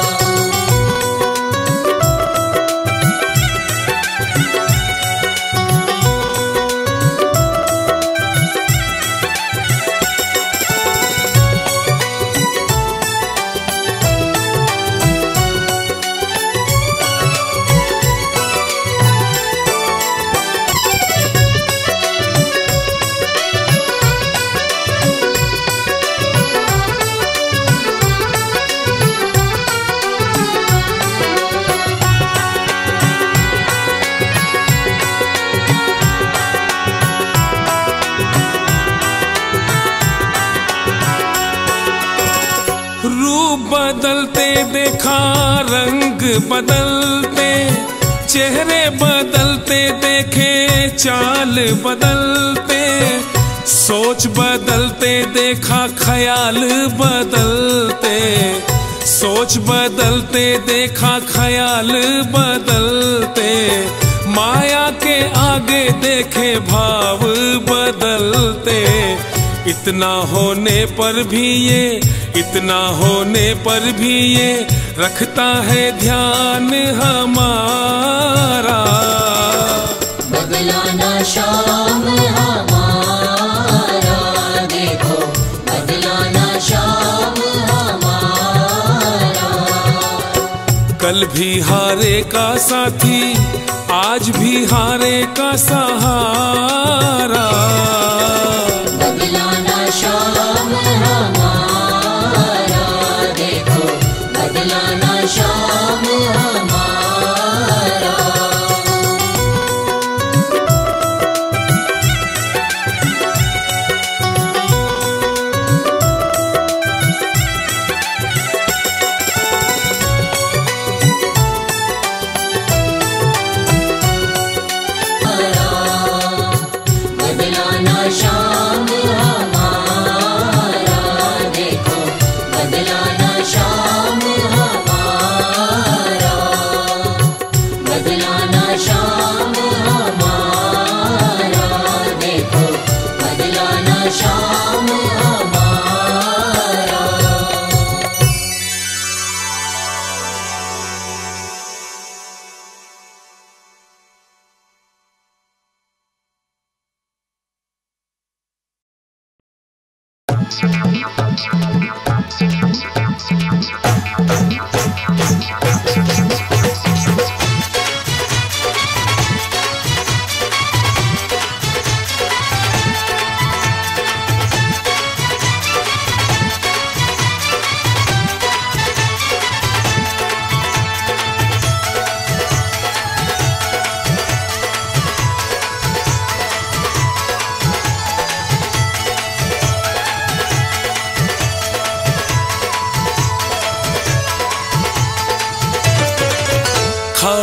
रूप बदलते देखा, रंग बदलते, चेहरे बदलते देखे, चाल बदलते, सोच बदलते देखा, ख्याल बदलते, सोच बदलते देखा, ख्याल बदलते, माया के आगे देखे भाव बदलते। इतना होने पर भी ये, इतना होने पर भी ये रखता है ध्यान हमारा। बदला ना शाम हमारा। देखो बदला ना शाम हमारा। कल भी हारे का साथी, आज भी हारे का सहारा, बदला ना शाम हमारा। देखो बदला ना शाम हमारा। बदला ना शाम हमारा। देखो बदला ना शाम हमारा। बदला ना शाम हमारा। देखो बदला ना शाम हमारा।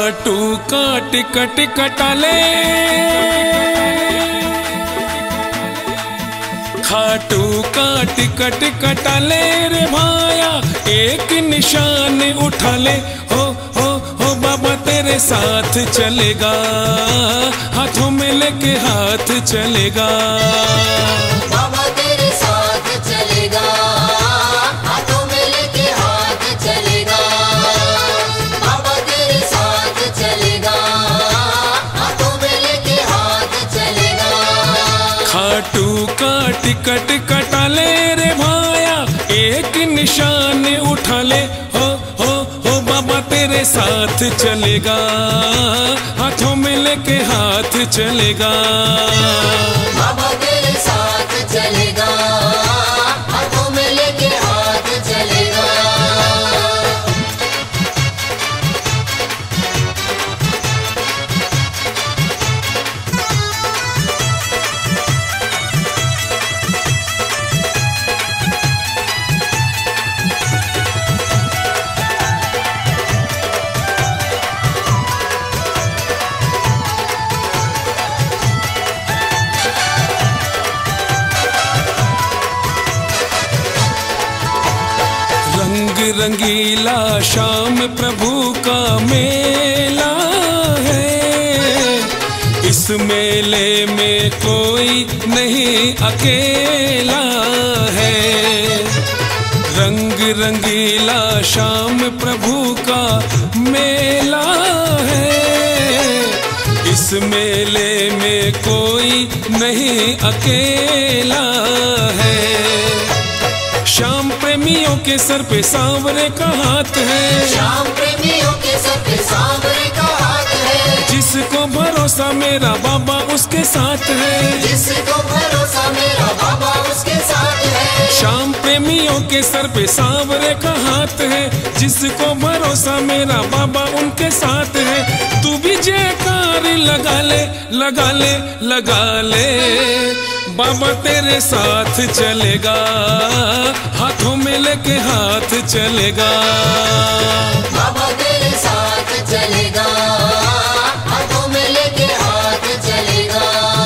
खाटू का टिकट कटा ले, खाटू का टिकट कटा ले रे भाया, एक निशान उठा ले। हो बाबा तेरे साथ चलेगा, हाथों में लेके हाथ चलेगा। बाबा तेरे साथ चलेगा, हाथों में लेके हाथ चलेगा। बाबा तेरे साथ चलेगा, हाथों में लेके हाथ चलेगा। खाटू का टिकट कटा ले रे भाया, एक निशान उठा ले। हो बाबा तेरे साथ चलेगा, हाथों में लेके हाथ चलेगा। बाबा तेरे साथ चलेगा, हाथों में लेके हाथ चलेगा। रंग रंगीला शाम प्रभु का मेला है, इस मेले में कोई नहीं अकेला है। रंग रंगीला शाम प्रभु का मेला है, इस मेले में कोई नहीं अकेला है। श्याम प्रेमियों के सर पे सांवरे का हाथ है, श्याम प्रेमियों के सर पे सांवरे का हाथ है। जिसको भरोसा मेरा बाबा उसके साथ है, जिसको भरोसा मेरा बाबा उसके साथ है। श्याम प्रेमियों के सर पे सांवरे का हाथ है, जिसको भरोसा मेरा बाबा उनके साथ है। तू भी जयकार लगा ले, लगा ले, लगा ले, बाबा तेरे साथ चलेगा, हाथों में लेके हाथ चलेगा। बाबा तेरे साथ चलेगा, हाथों में लेके हाथ चलेगा।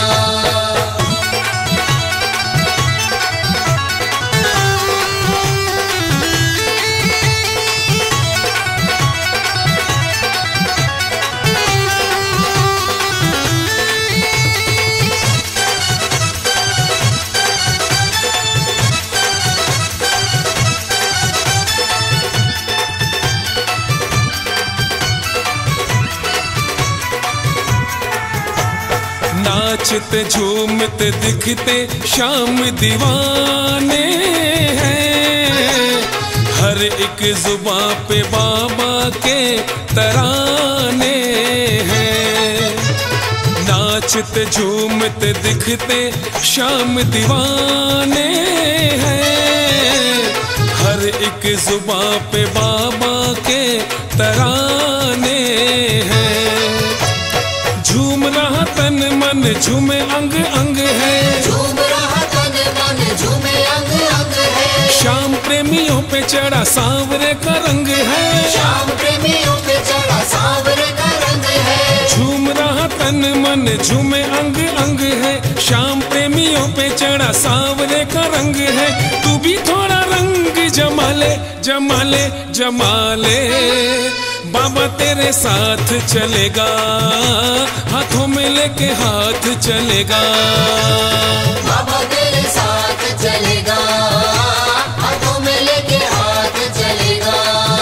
नाचते झूमते दिखते श्याम दीवाने हैं, हर एक जुबां पे बाबा के तराने हैं। नाचते झूमते दिखते श्याम दीवाने हैं, हर एक जुबां पे बाबा के तराने हैं। झूम रहा तन मन झूमे अंग अंग है, झूम रहा तन मन झूमे अंग अंग है। श्याम प्रेमियों पे चढ़ा सांवरे का रंग है, श्याम प्रेमियों पे चढ़ा सांवरे का रंग है। झूम रहा तन मन झूमे अंग अंग है, श्याम प्रेमियों पे चढ़ा सांवरे का रंग है। तू भी थोड़ा रंग जमा ले, जमा ले, जमा ले, बाबा तेरे साथ चलेगा, हाथों में लेके हाथ चलेगा। बाबा तेरे साथ चलेगा, हाथों में लेके हाथ चलेगा।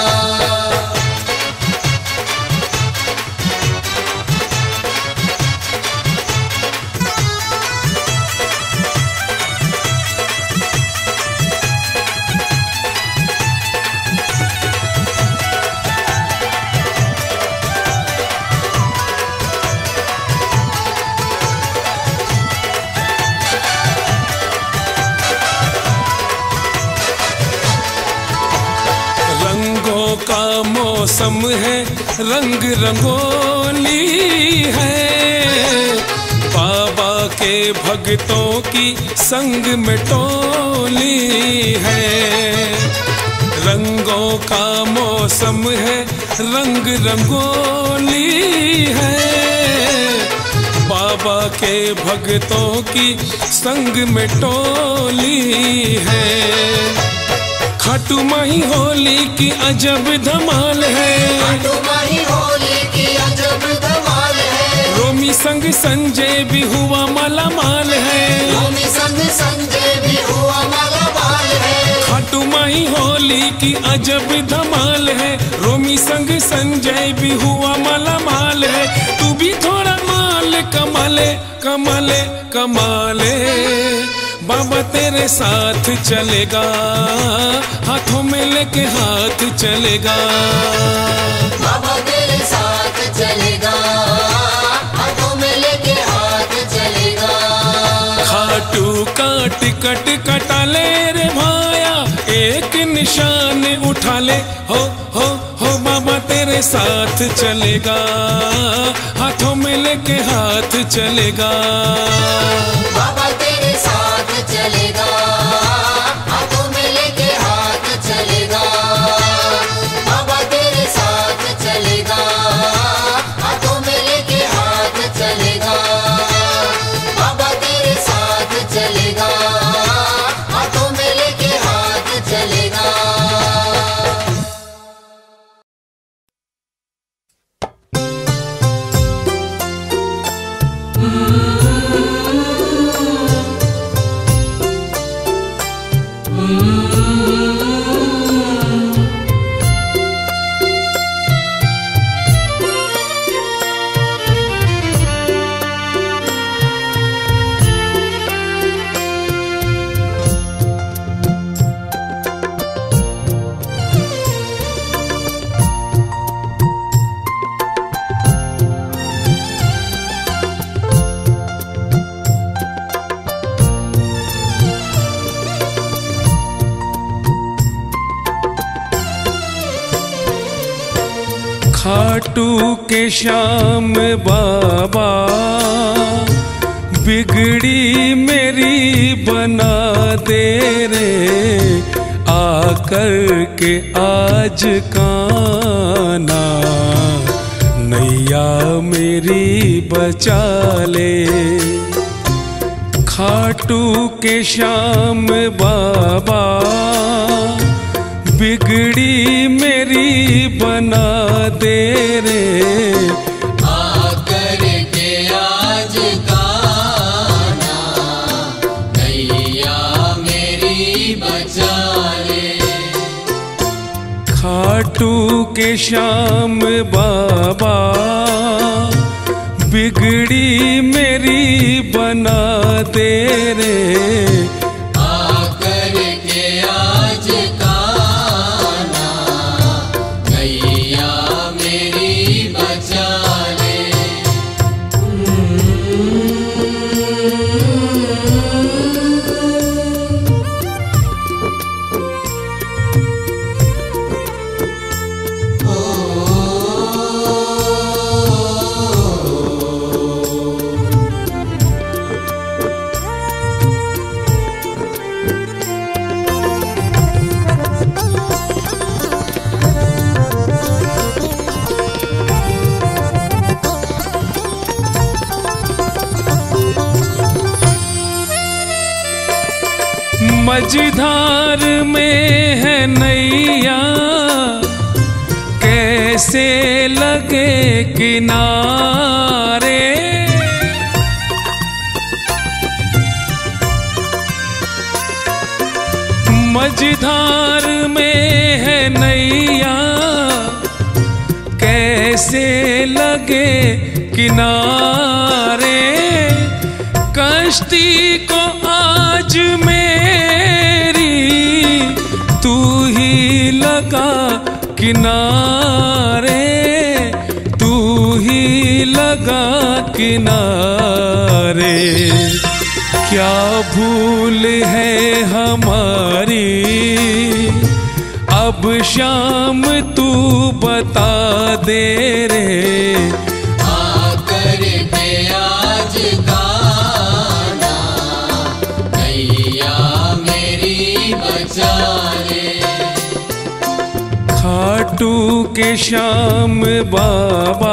का मौसम है, रंग रंगोली है, बाबा के भक्तों की संग में टोली है। रंगों का मौसम है, रंग रंगोली है। बाबा के भक्तों की संग में टोली है। खाटू माही होली की अजब धमाल है, खाटू माही होली की अजब धमाल है। रोमी संग संजय भी हुआ मालामाल है, रोमी संग संजय भी हुआ मालामाल है। खाटू माही होली की अजब धमाल है, रोमी संग संजय भी हुआ मालामाल है। तू भी थोड़ा माल कमाले कमाले कमाले, बाबा तेरे साथ चलेगा, हाथों में लेके हाथ चलेगा। बाबा तेरे साथ चलेगा, हाथों में लेके हाथ चलेगा। खाटू का टिकट कटा ले रे भाया, एक निशान उठा ले, हो बाबा तेरे साथ चलेगा, हाथों में लेके हाथ चलेगा। बाबा तेरे साथ चलेगा, हाथों में लेके हाथ चलेगा। बाबा तेरे साथ चलेगा, हाथों में लेके हाथ चलेगा। बाबा तेरे साथ चलेगा, हाथों में लेके हाथ चलेगा। खाटू के श्याम बाबा बिगड़ी मेरी बना दे रे, आकर के आज काना नैया मेरी बचा ले। खाटू के श्याम बाबा बिगड़ी मेरी बना दे रे, आकर के आज गाना नैया मेरी बचा ले। खाटू के श्याम बाबा बिगड़ी मेरी बना दे रे, आकर के आज गाना नैया मेरी बचा ले। मझधार में है नैया, कैसे लगे किनारे। मझधार में है नैया, कैसे लगे किनारे। कश्ती को आज मेरी तू ही लगा किनारे, तू ही लगा किनारे। क्या भूल है हमारी अब शाम तू बता दे रे, आकर के आज गाना नैया मेरी बचा ले। खाटू के श्याम बाबा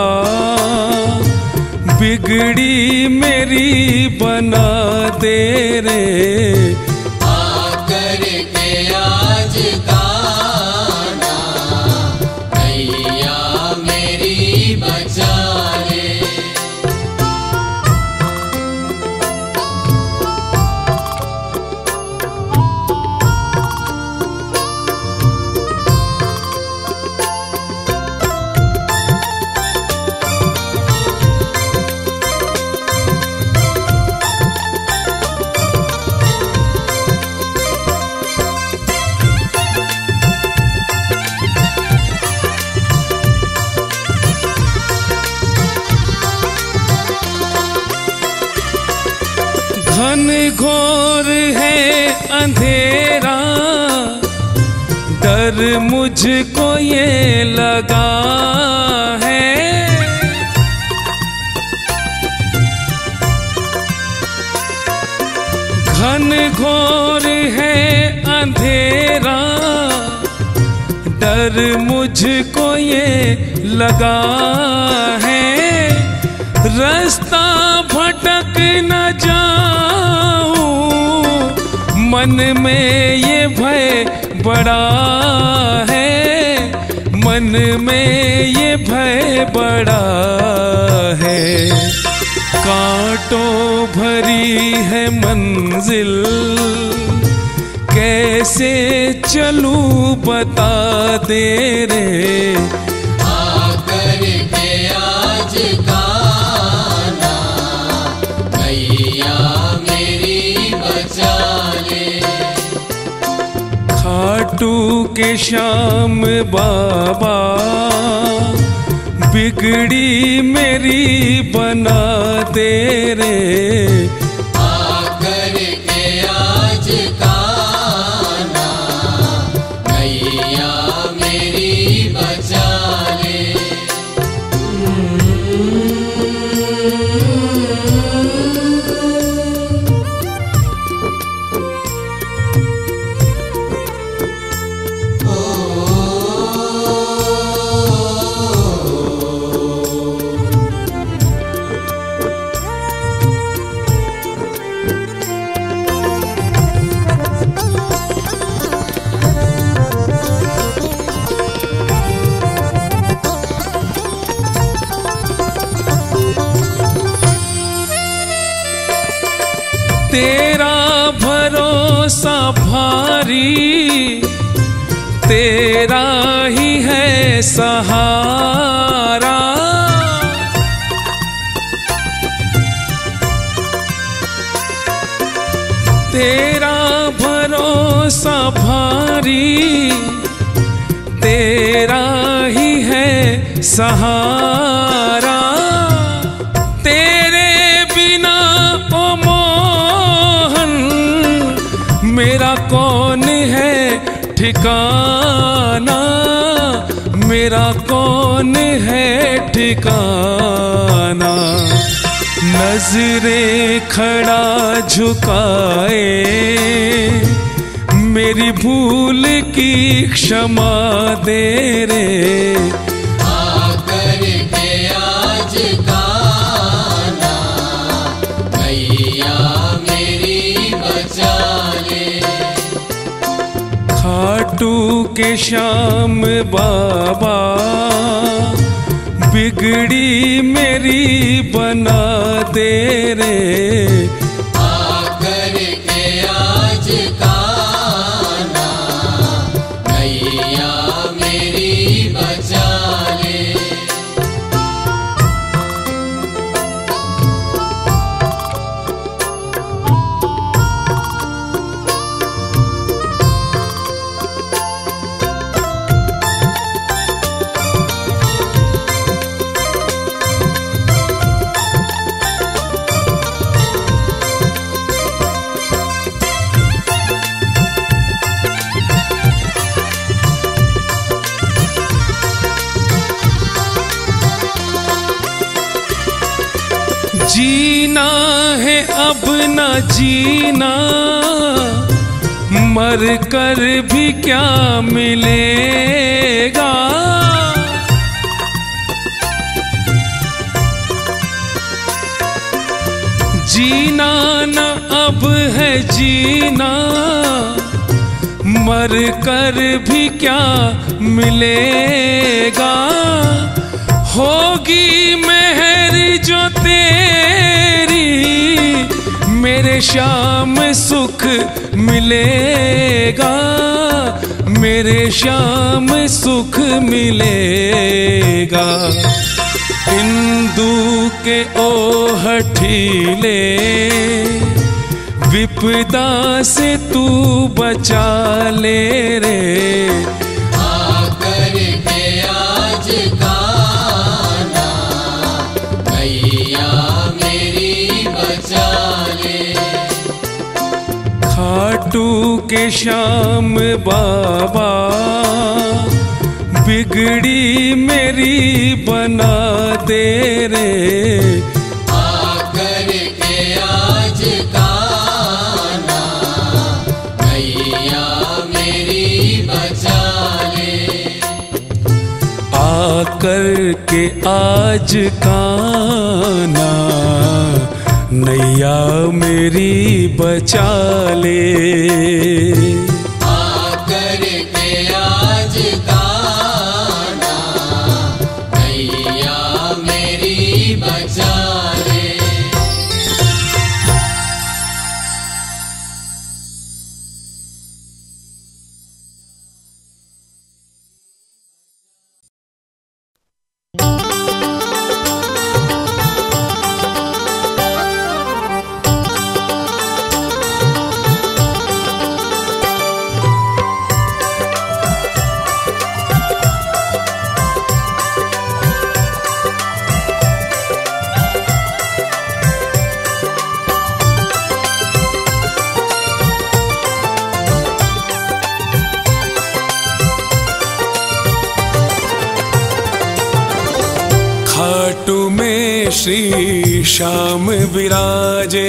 बिगड़ी मेरी बना दे रे। आकर के आज गाना नैया मेरी बचा ले। घन घोर है अंधेरा, डर मुझको ये लगा है। घन घोर है अंधेरा, डर मुझको ये लगा है। रास्ता भटक न जाऊं, मन में ये भय बड़ा है। मन में ये भय बड़ा है। कांटों भरी है मंजिल, कैसे चलूं बता दे रे। आकर के आज गाना नैया मेरी बचा ले। खाटू के श्याम बाबा बिगड़ी मेरी बना दे रे। आकर के आज गाना नैया मेरी बचा ले। तेरा भरोसा भारी, तेरा ही है सहारा। तेरा भरोसा भारी, तेरा ही है सहारा। तेरे बिना ओ मोहन मेरा कौन है ठिकाना। मेरा कौन है ठिकाना। नजरें खड़ा झुकाए, मेरी भूल की क्षमा दे रे। आकर के आज गाना नैया मेरी बचा ले। खाटू के श्याम बाबा बिगड़ी मेरी बना दे रे। आकर के आज गाना नैया मेरी बचा ले। जीना है अब न जीना, मर कर भी क्या मिलेगा। जीना न अब है जीना, मर कर भी क्या मिलेगा। होगी मेहर जो तेरी, मेरे शाम सुख मिलेगा, मेरे शाम सुख मिलेगा। इंदु के ओ हठीले, विपदा से तू बचा ले रे। आकर के आज गाना, मैया मेरी बचा ले। खाटू के श्याम बाबा, बिगड़ी मेरी बना दे रे। आकर के आज गाना, मैया मेरी बचा ले। आकर के आज काना, नैया मेरी बचा ले। आकर के आज गाना, मैया मेरी बचा ले। खाटू में श्री श्याम विराजे,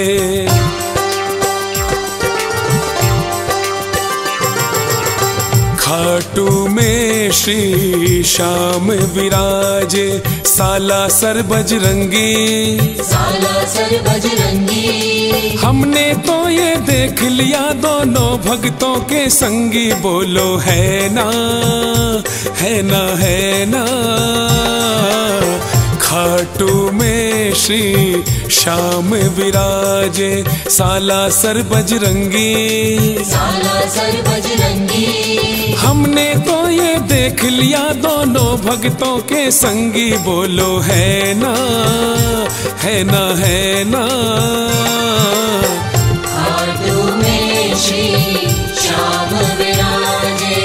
खाटू में श्री श्याम विराजे। सालासर बजरंगी, सालासर बजरंगी, हमने तो ये देख लिया दोनों भक्तों के संगी। बोलो है ना, है ना, है ना। खाटू में श्री श्याम विराजे, सालासर बजरंगी, सालासर बजरंगी, हमने तो ये देख लिया दोनों भक्तों के संगी। बोलो है ना, है ना, है ना। खाटू में श्री श्याम विराजे।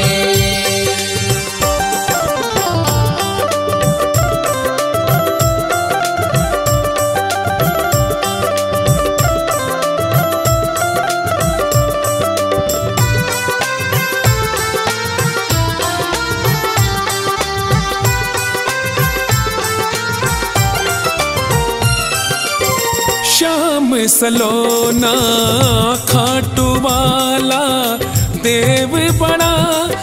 श्याम सलोना खाटू वाला, देव बड़ा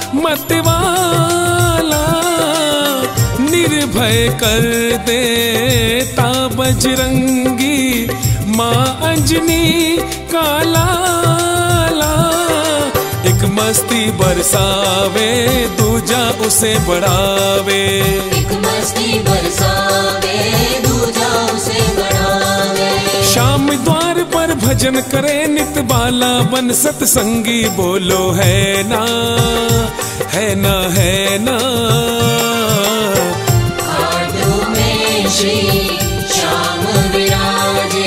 मतवाला। निर्भय कर देता बजरंगी, माँ अंजनी का लाला। एक मस्ती बरसावे, दूजा उसे बढ़ावे। एक मस्ती बरसावे, दूजा उसे बढ़ावे। श्याम द्वार पर भजन करे, नित बाला बन सतसंगी। बोलो है ना, है ना, है ना। खाटू में श्री श्याम विराजे।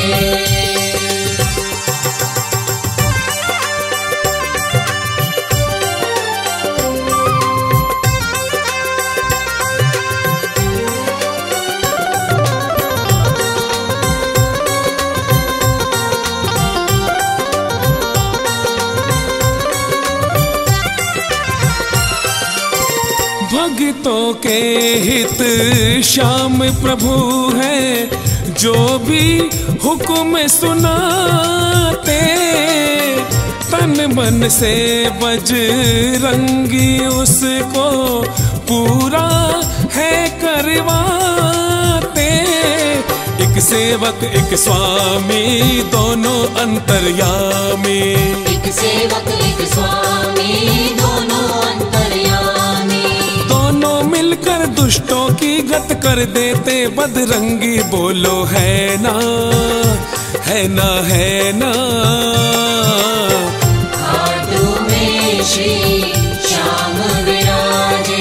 भक्तों के हित श्याम प्रभु है, जो भी हुक्म सुनाते। तन मन से बजरंगी उसको पूरा है करवाते। एक एक सेवक एक स्वामी दोनों अंतर्यामी। एक सेवक एक स्वामी दोनों अंतर्यामी। दोनों मिलकर दुष्टों की गत कर देते बदरंगी। बोलो है ना, है ना, है ना। खाटू में श्री श्याम विराजे।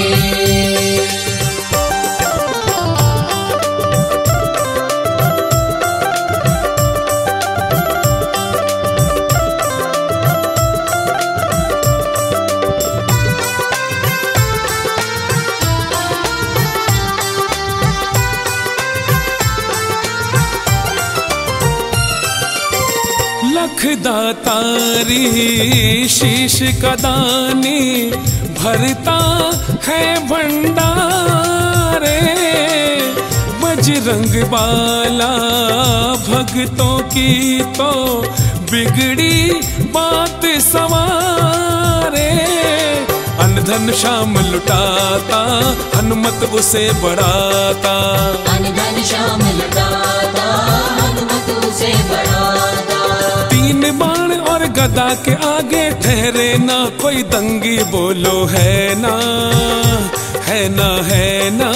लख दातारी शीश का दानी भरता है भंडारे। बजरंग बाला भक्तों की तो बिगड़ी बात सवारे। अनधन शाम लुटाता हनुमत उसे बढ़ाता। अनधन श्याम लुटाता हनुमत उसे बढ़ाता। तीन बाण और गदा के आगे ठहरे ना कोई दंगी। बोलो है ना, है ना, है ना।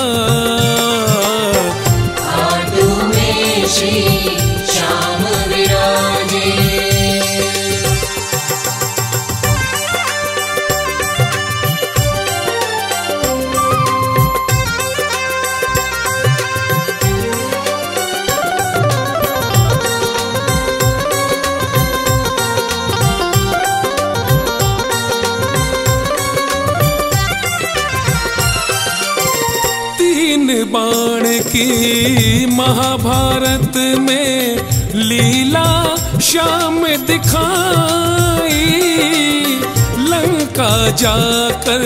खाटू में श्री श्याम विराजे। तीन बाण की महाभारत में लीला श्याम दिखाई। लंका जाकर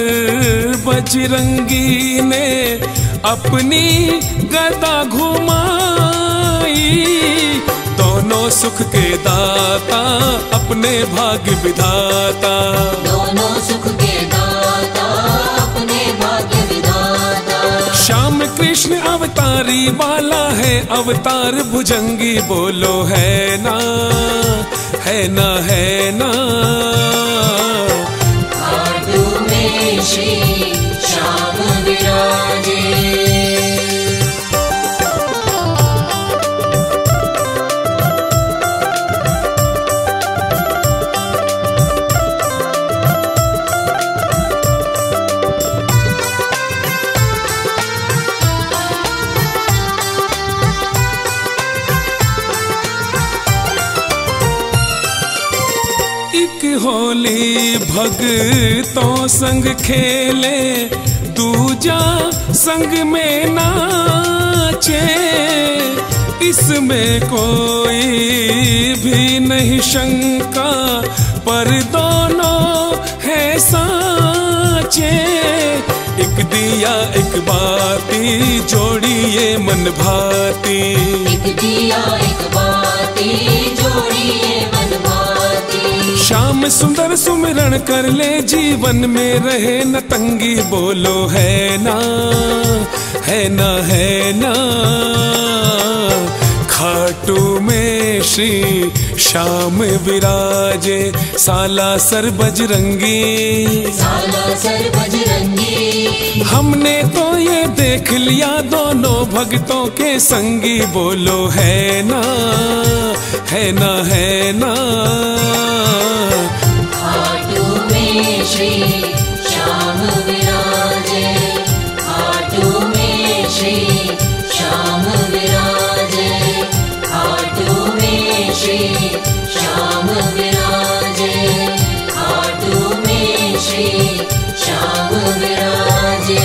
बजरंगी ने अपनी गदा घुमाई। दोनों सुख के दाता अपने भाग्य विधाता। दोनों सुख के दाता अपने भाग्य विधाता। श्याम कृष्ण अवतारी वाला है अवतार भुजंगी। बोलो है ना, है ना, है ना। खाटू में श्री श्याम विराजे। एक होली भक्तों संग खेले दूजा संग में नाचे। इसमें कोई भी नहीं शंका पर दोनों है साचे। एक दिया एक बाती जोड़िए मन भाती। एक दिया एक बाती जोड़िए मन भाती। श्याम सुंदर सुमिरन कर ले जीवन में रहे न तंगी। बोलो है ना, है ना, है ना। खाटू में श्री श्याम विराजे। साला सर बजरंगी, साला सर बजरंगी। हमने तो ये देख लिया दोनों भक्तों के संगी। बोलो है ना, है ना, है ना। खाटू में श्री श्याम विराजे। खाटू में श्री श्याम विराजे। खाटू में श्री श्याम विराजे। खाटू में श्री श्याम विराजे।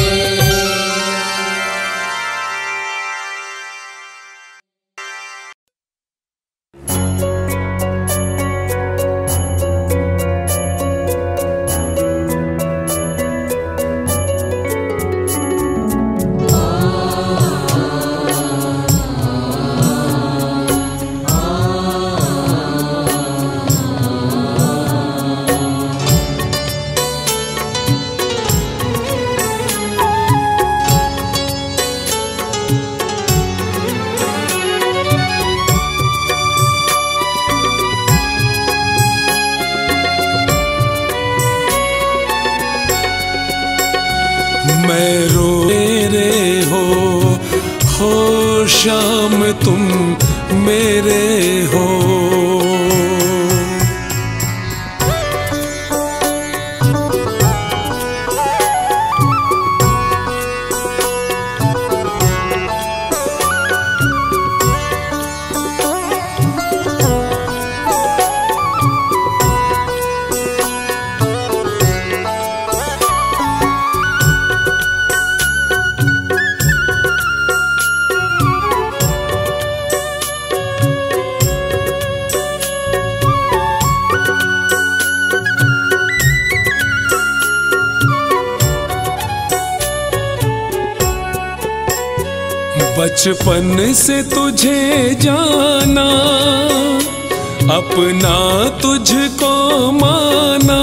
मैं रोए रे हो शाम तुम मेरे हो। बचपन से तुझे जाना, अपना तुझको माना,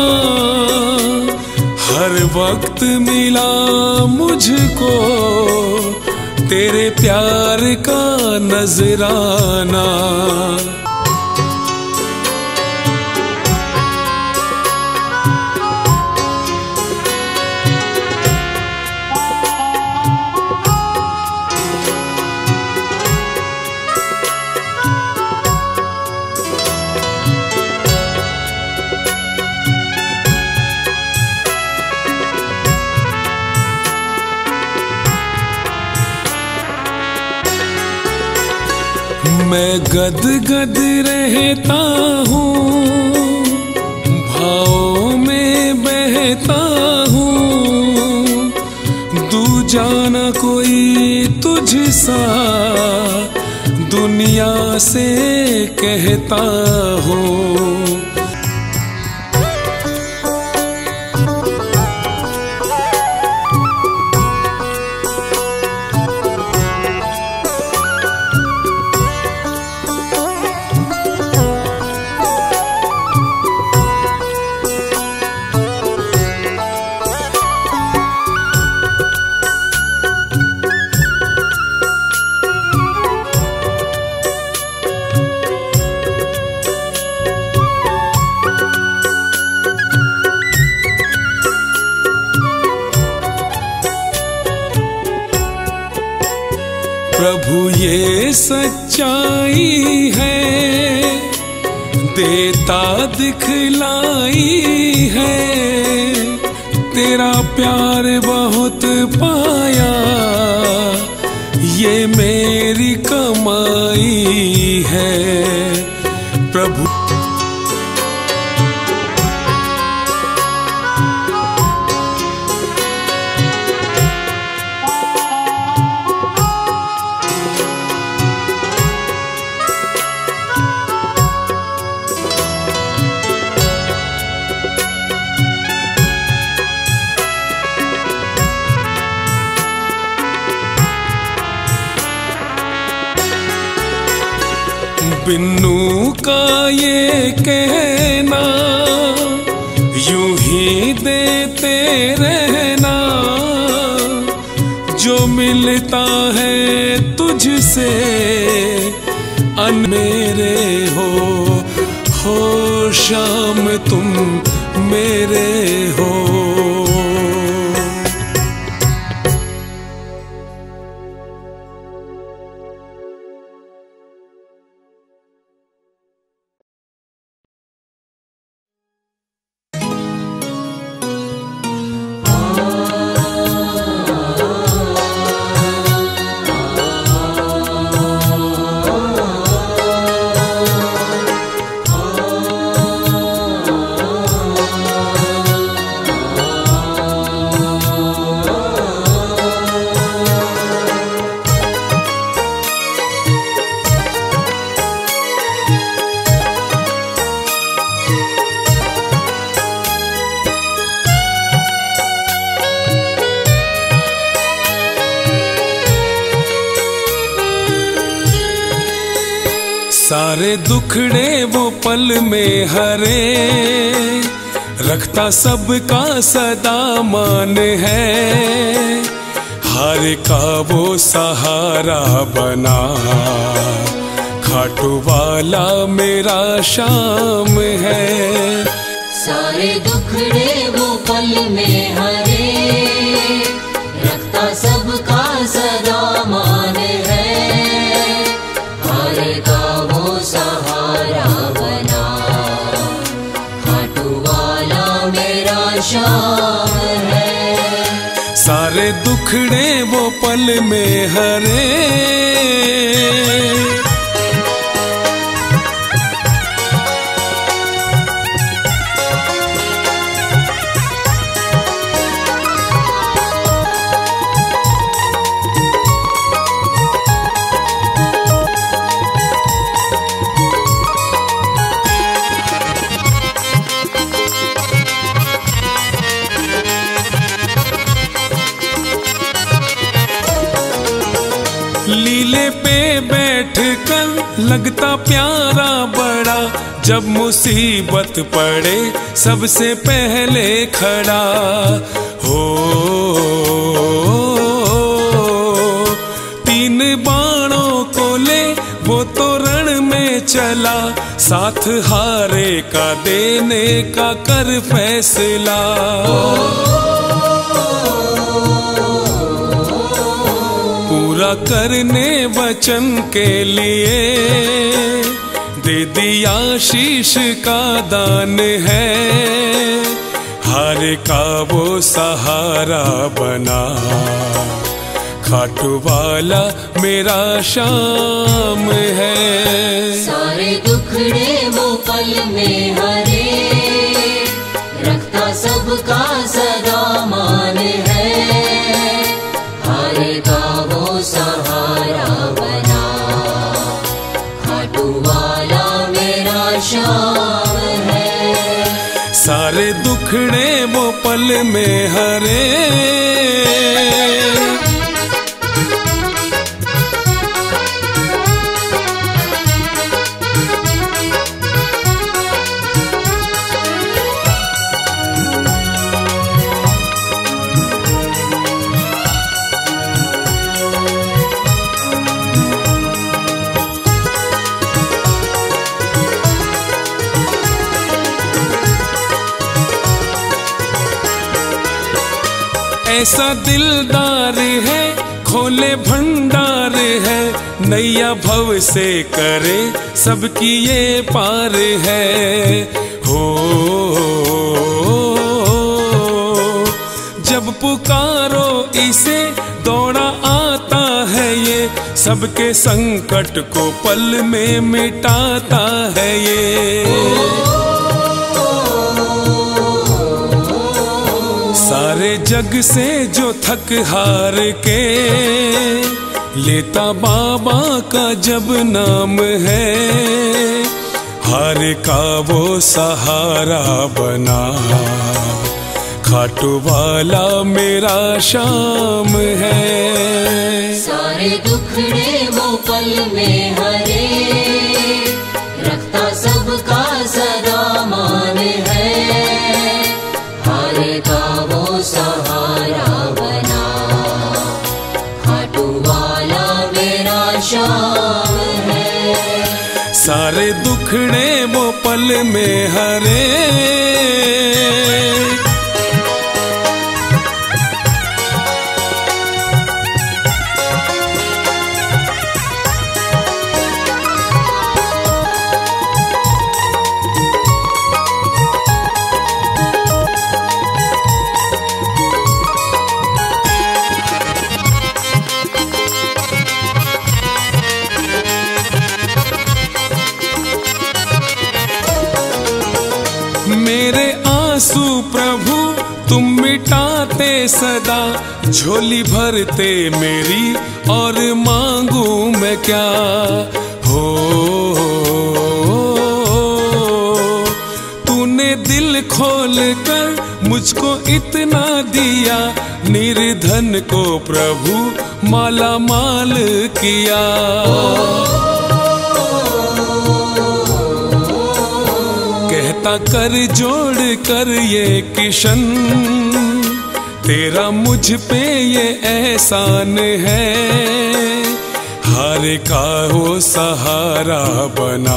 हर वक्त मिला मुझको तेरे प्यार का नजराना। मैं गद गद रहता हूँ, भावों में बहता हूँ, दूजा न कोई तुझसा दुनिया से कहता हूँ। प्रभु ये सच्चाई है, देता दिखलाई है, तेरा प्यार बहुत पाया, ये मेरी कमाई है। प्रभु बिन्नू का ये कहना, यूं ही देते रहना, जो मिलता है तुझसे अन मेरे हो शाम तुम मेरे हो। सारे दुखड़े वो पल में हरे, रखता सबका सदा मान है, हार का वो सहारा बना, खाटू वाला मेरा शाम है। सारे दुखड़े वो पल में हरे, शाम है। सारे दुखड़े वो पल में हरे, लीले पे बैठ कर लगता प्यारा बड़ा, जब मुसीबत पड़े सबसे पहले खड़ा हो। तीन बाणों को ले वो तो रण में चला, साथ हारे का देने का कर फैसला। पूरा करने वचन के लिए दे दिया शीश का दान है, हार का वो सहारा बना, खाटू वाला मेरा शाम है। सारे दुखड़े वो पल में हरे, रखता सबका सदा मान है, हारे का वो सहारा बना, खाटू वाला मेरा शाम है। सारे दुखड़े वो पल में हरे, ऐसा दिलदार है खोले भंडार है, नैया भव से करे सबकी ये पार है हो। जब पुकारो इसे दौड़ा आता है ये, सबके संकट को पल में मिटाता है ये। सारे जग से जो थक हार के लेता बाबा का जब नाम है, हार का वो सहारा बना, खाटू वाला मेरा शाम है। सारे दुखड़े वो पल में हरे, रखता सबका सदा मान है, हारे का वो सहारा बना, खाटू वाला मेरा शाम है। सारे दुखड़े वो पल में हरे, मेरे आंसू प्रभु तुम मिटाते सदा, झोली भरते मेरी और मांगू मैं क्या हो। तूने दिल खोल कर मुझको इतना दिया, निर्धन को प्रभु माला माल किया। कहता कर जोड़ कर ये किशन, तेरा मुझ पे ये एहसान है, हार का वो सहारा बना,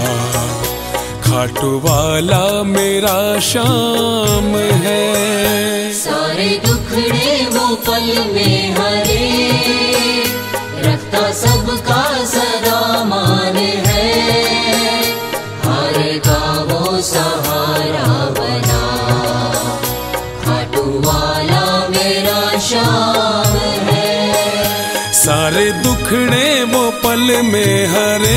खाटू वाला मेरा शाम है। सारे दुखड़े वो पल में हरे, रखता सबका सदा मान है, हारे का वो सहारा बना, दुखड़े वो पल में हरे।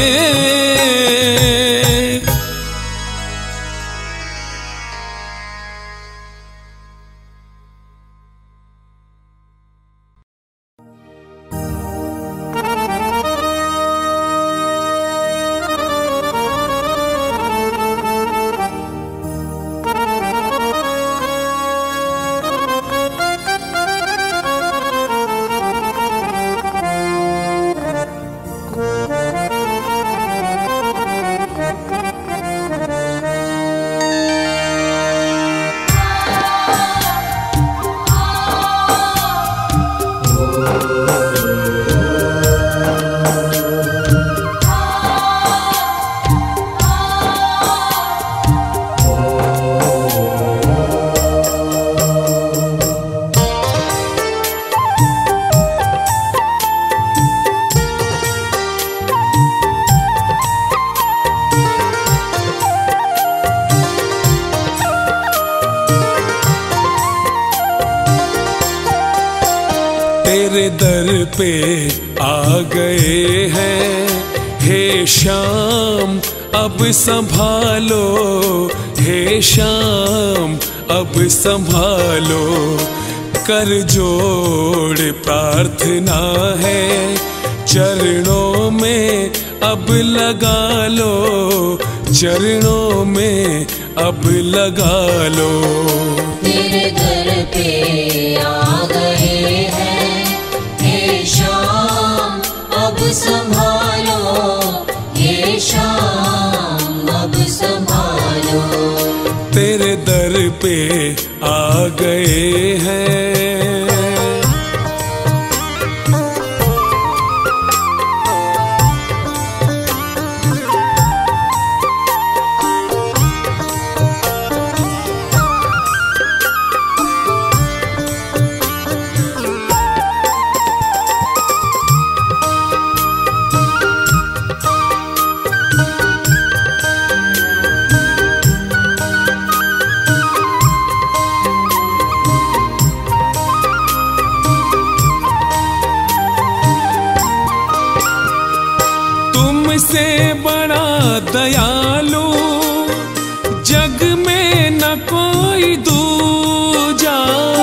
तेरे दर पे आ गए हैं, हे श्याम अब संभालो, हे श्याम अब संभालो। कर जोड़ प्रार्थना है, चरणों में अब लगा लो, चरणों में अब लगा लो। तेरे दर पे आ गए हैं, हे श्याम अब संभालो, हे श्याम अब संभालो। तेरे दर पे आ गए हैं। तुमसे बड़ा दयालु जग में न कोई दूजा।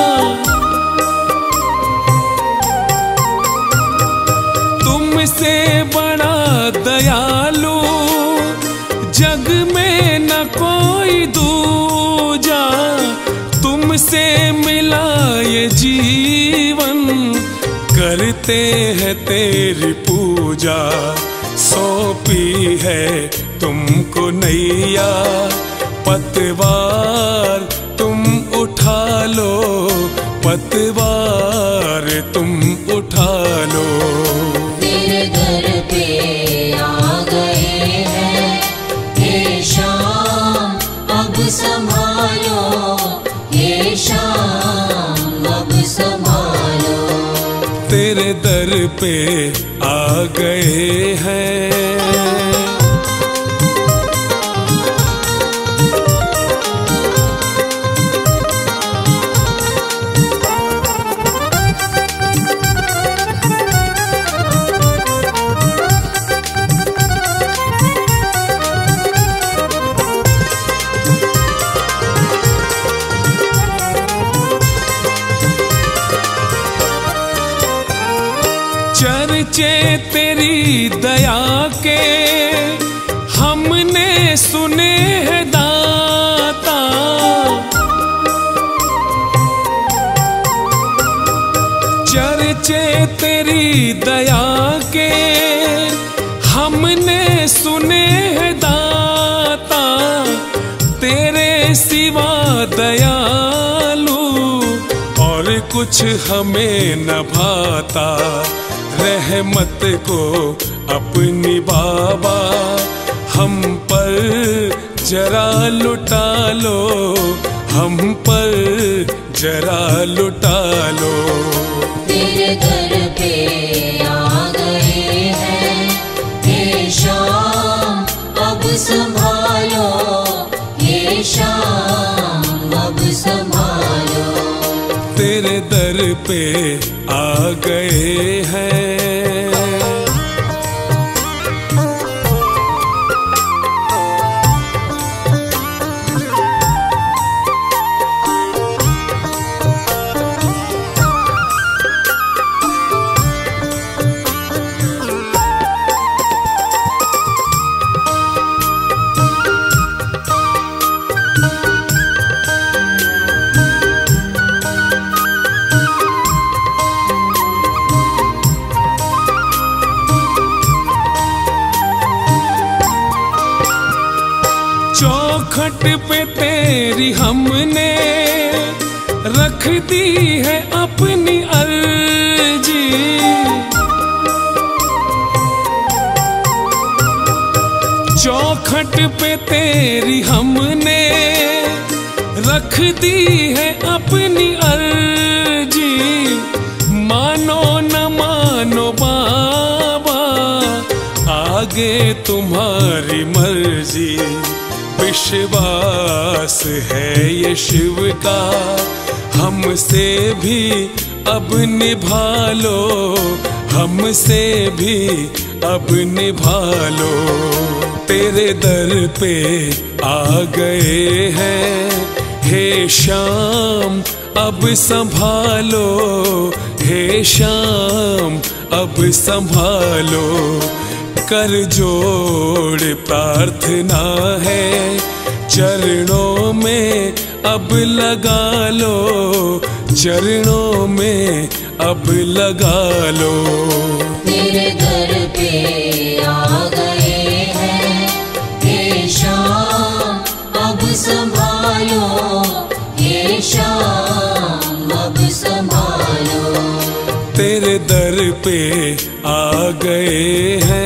तुमसे बड़ा दयालु जग में न कोई दूजा। तुमसे मिला ये जीवन, करते हैं तेरी पूजा। सौंपी है तुमको नैया, पतवार तुम उठा लो, पतवार तुम उठा लो। तेरे दर पे आ गए हैं, हे श्याम अब संभालो, हे श्याम अब संभालो। तेरे दर पे आ गए हैं। चर्चे तेरी दया के हमने सुने हैं दाता। चर्चे तेरी दया के हमने सुने हैं दाता। तेरे सिवा दयालु और कुछ हमें न भाता। रहमत को अपनी बाबा हम पर जरा लुटा लो, हम पर जरा लुटा लो। तेरे दर पे आ गए हैं, हे श्याम अब संभालो, हे श्याम अब संभालो। तेरे दर पे आ गए हैं। खट पे तेरी हमने रख दी है अपनी अर्जी। चौखट पे तेरी हमने रख दी है अपनी अर्जी। मानो न मानो बाबा आगे तुम्हारी मर्जी। विश्वास है ये शिव का हमसे भी अब निभा लो, हमसे भी अब निभा लो। तेरे दर पे आ गए हैं हे श्याम अब संभालो, हे श्याम अब संभालो। कर जोड़ प्रार्थना है चरणों में अब लगा लो, चरणों में अब लगा लो। तेरे दर पे आ गए हैं हे श्याम अब संभालो, हे श्याम अब संभालो। तेरे दर पे आ गए हैं।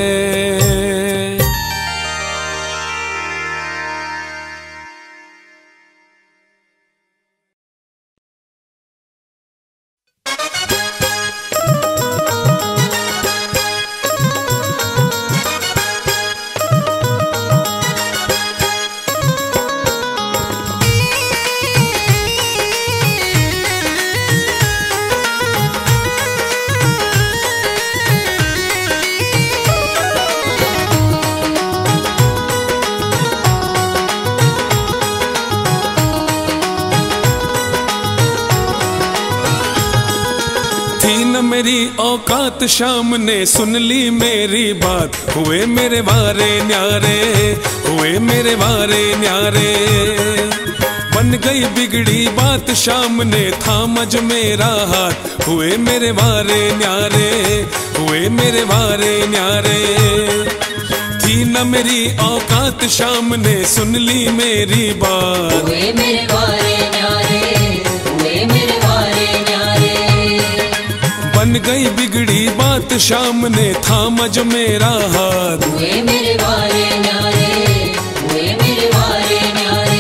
मेरी औकात शाम ने सुन ली मेरी बात। हुए मेरे वारे न्यारे, हुए मेरे वारे न्यारे। बन गई बिगड़ी बात शाम ने थामा जो मेरा हाथ। हुए मेरे वारे न्यारे, हुए मेरे वारे न्यारे। थी न मेरी औकात शाम ने सुन ली मेरी बात। हुए मेरे वारे न्यारे, हुए मेरे वारे न्यारे। बन गई बिगड़ी बात शाम ने थामा जो मेरा हाथ। हुए मेरे वारे न्यारे, हुए मेरे वारे न्यारे।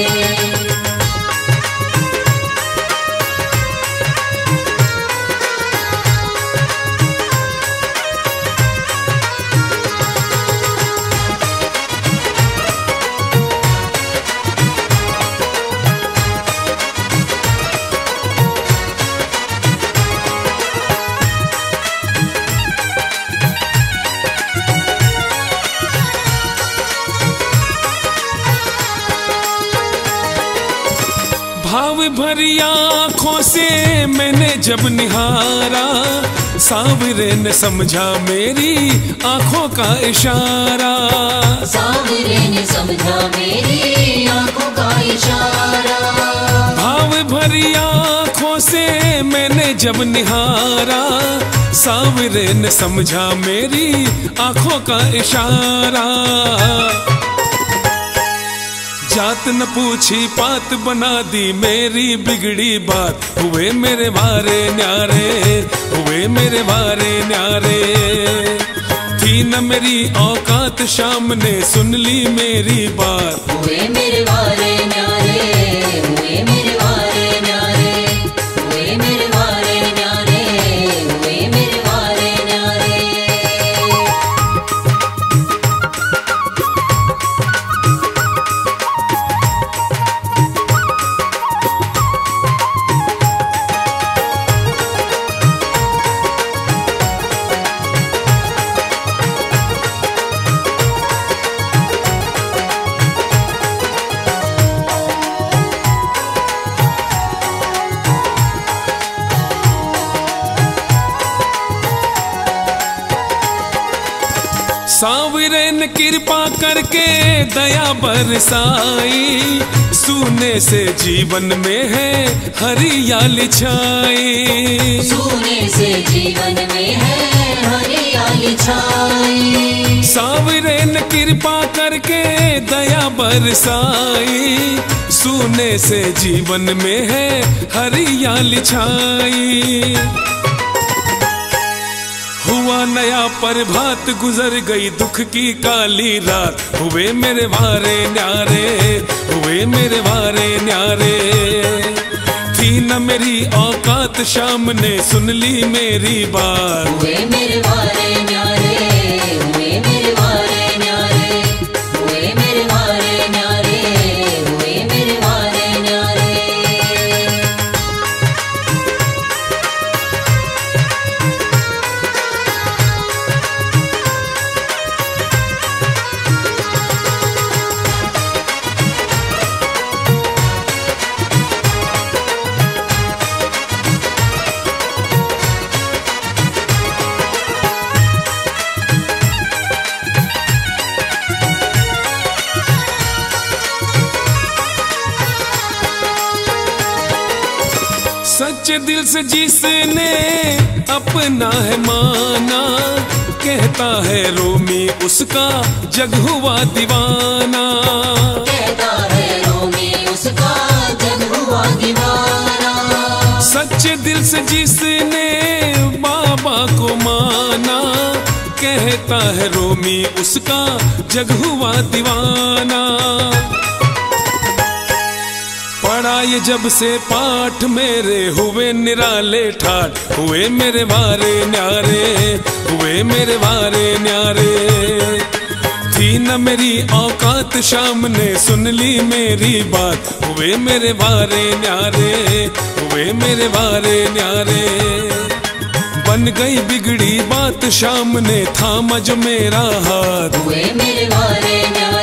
भाव भरी आँखों से मैंने जब निहारा, सांवरे ने समझा मेरी आँखों का इशारा। सांवरे ने समझा मेरी आँखों का इशारा। भाव भरी आँखों से मैंने जब निहारा, सांवरे ने समझा मेरी आँखों का इशारा। जात न पूछी पात बना दी मेरी बिगड़ी बात। हुए मेरे वारे न्यारे, हुए मेरे वारे न्यारे। थी न मेरी औकात शाम ने सुन ली मेरी बात। हुए मेरे वारे न्यारे, हुए मेरे वारे न्यारे। हुए मेरे वारे न्यारे, हुए मेरे वारे न्यारे। सांवरे ने कृपा करके दया बरसाई, सूने से जीवन में है हरियाली छाई, सोने से जीवन में है हरियाली छाई। सावरे ने कृपा करके दया बरसाई, सूने से जीवन में है हरियाली छाई। हुआ नया प्रभात, गुजर गई दुख की काली रात, हुए मेरे वारे न्यारे, हुए मेरे वारे न्यारे। थी न मेरी औकात, शाम ने सुन ली मेरी बात, हुए मेरे वारे न्यारे, हुए मेरे वारे न्यारे, हुए मेरे वारे न्यारे, हुए मेरे वारे न्यारे। सच्चे दिल से जिसने अपना है माना, कहता है रोमी उसका जग हुआ दीवाना, कहता है रोमी उसका जग हुआ दीवाना। सच्चे दिल से जिसने बाबा को माना, कहता है रोमी उसका जग हुआ दीवाना। पढ़ा ये जब से पाठ, मेरे हुए निराले ठाठ, हुए मेरे वारे न्यारे, हुए मेरे वारे न्यारे। थी न मेरी औकात, शाम ने सुन ली मेरी बात, हुए मेरे वारे न्यारे, हुए मेरे वारे न्यारे। बन गई बिगड़ी बात, शाम ने थामा जो मेरा हाथ, हुए मेरे वारे न्यारे।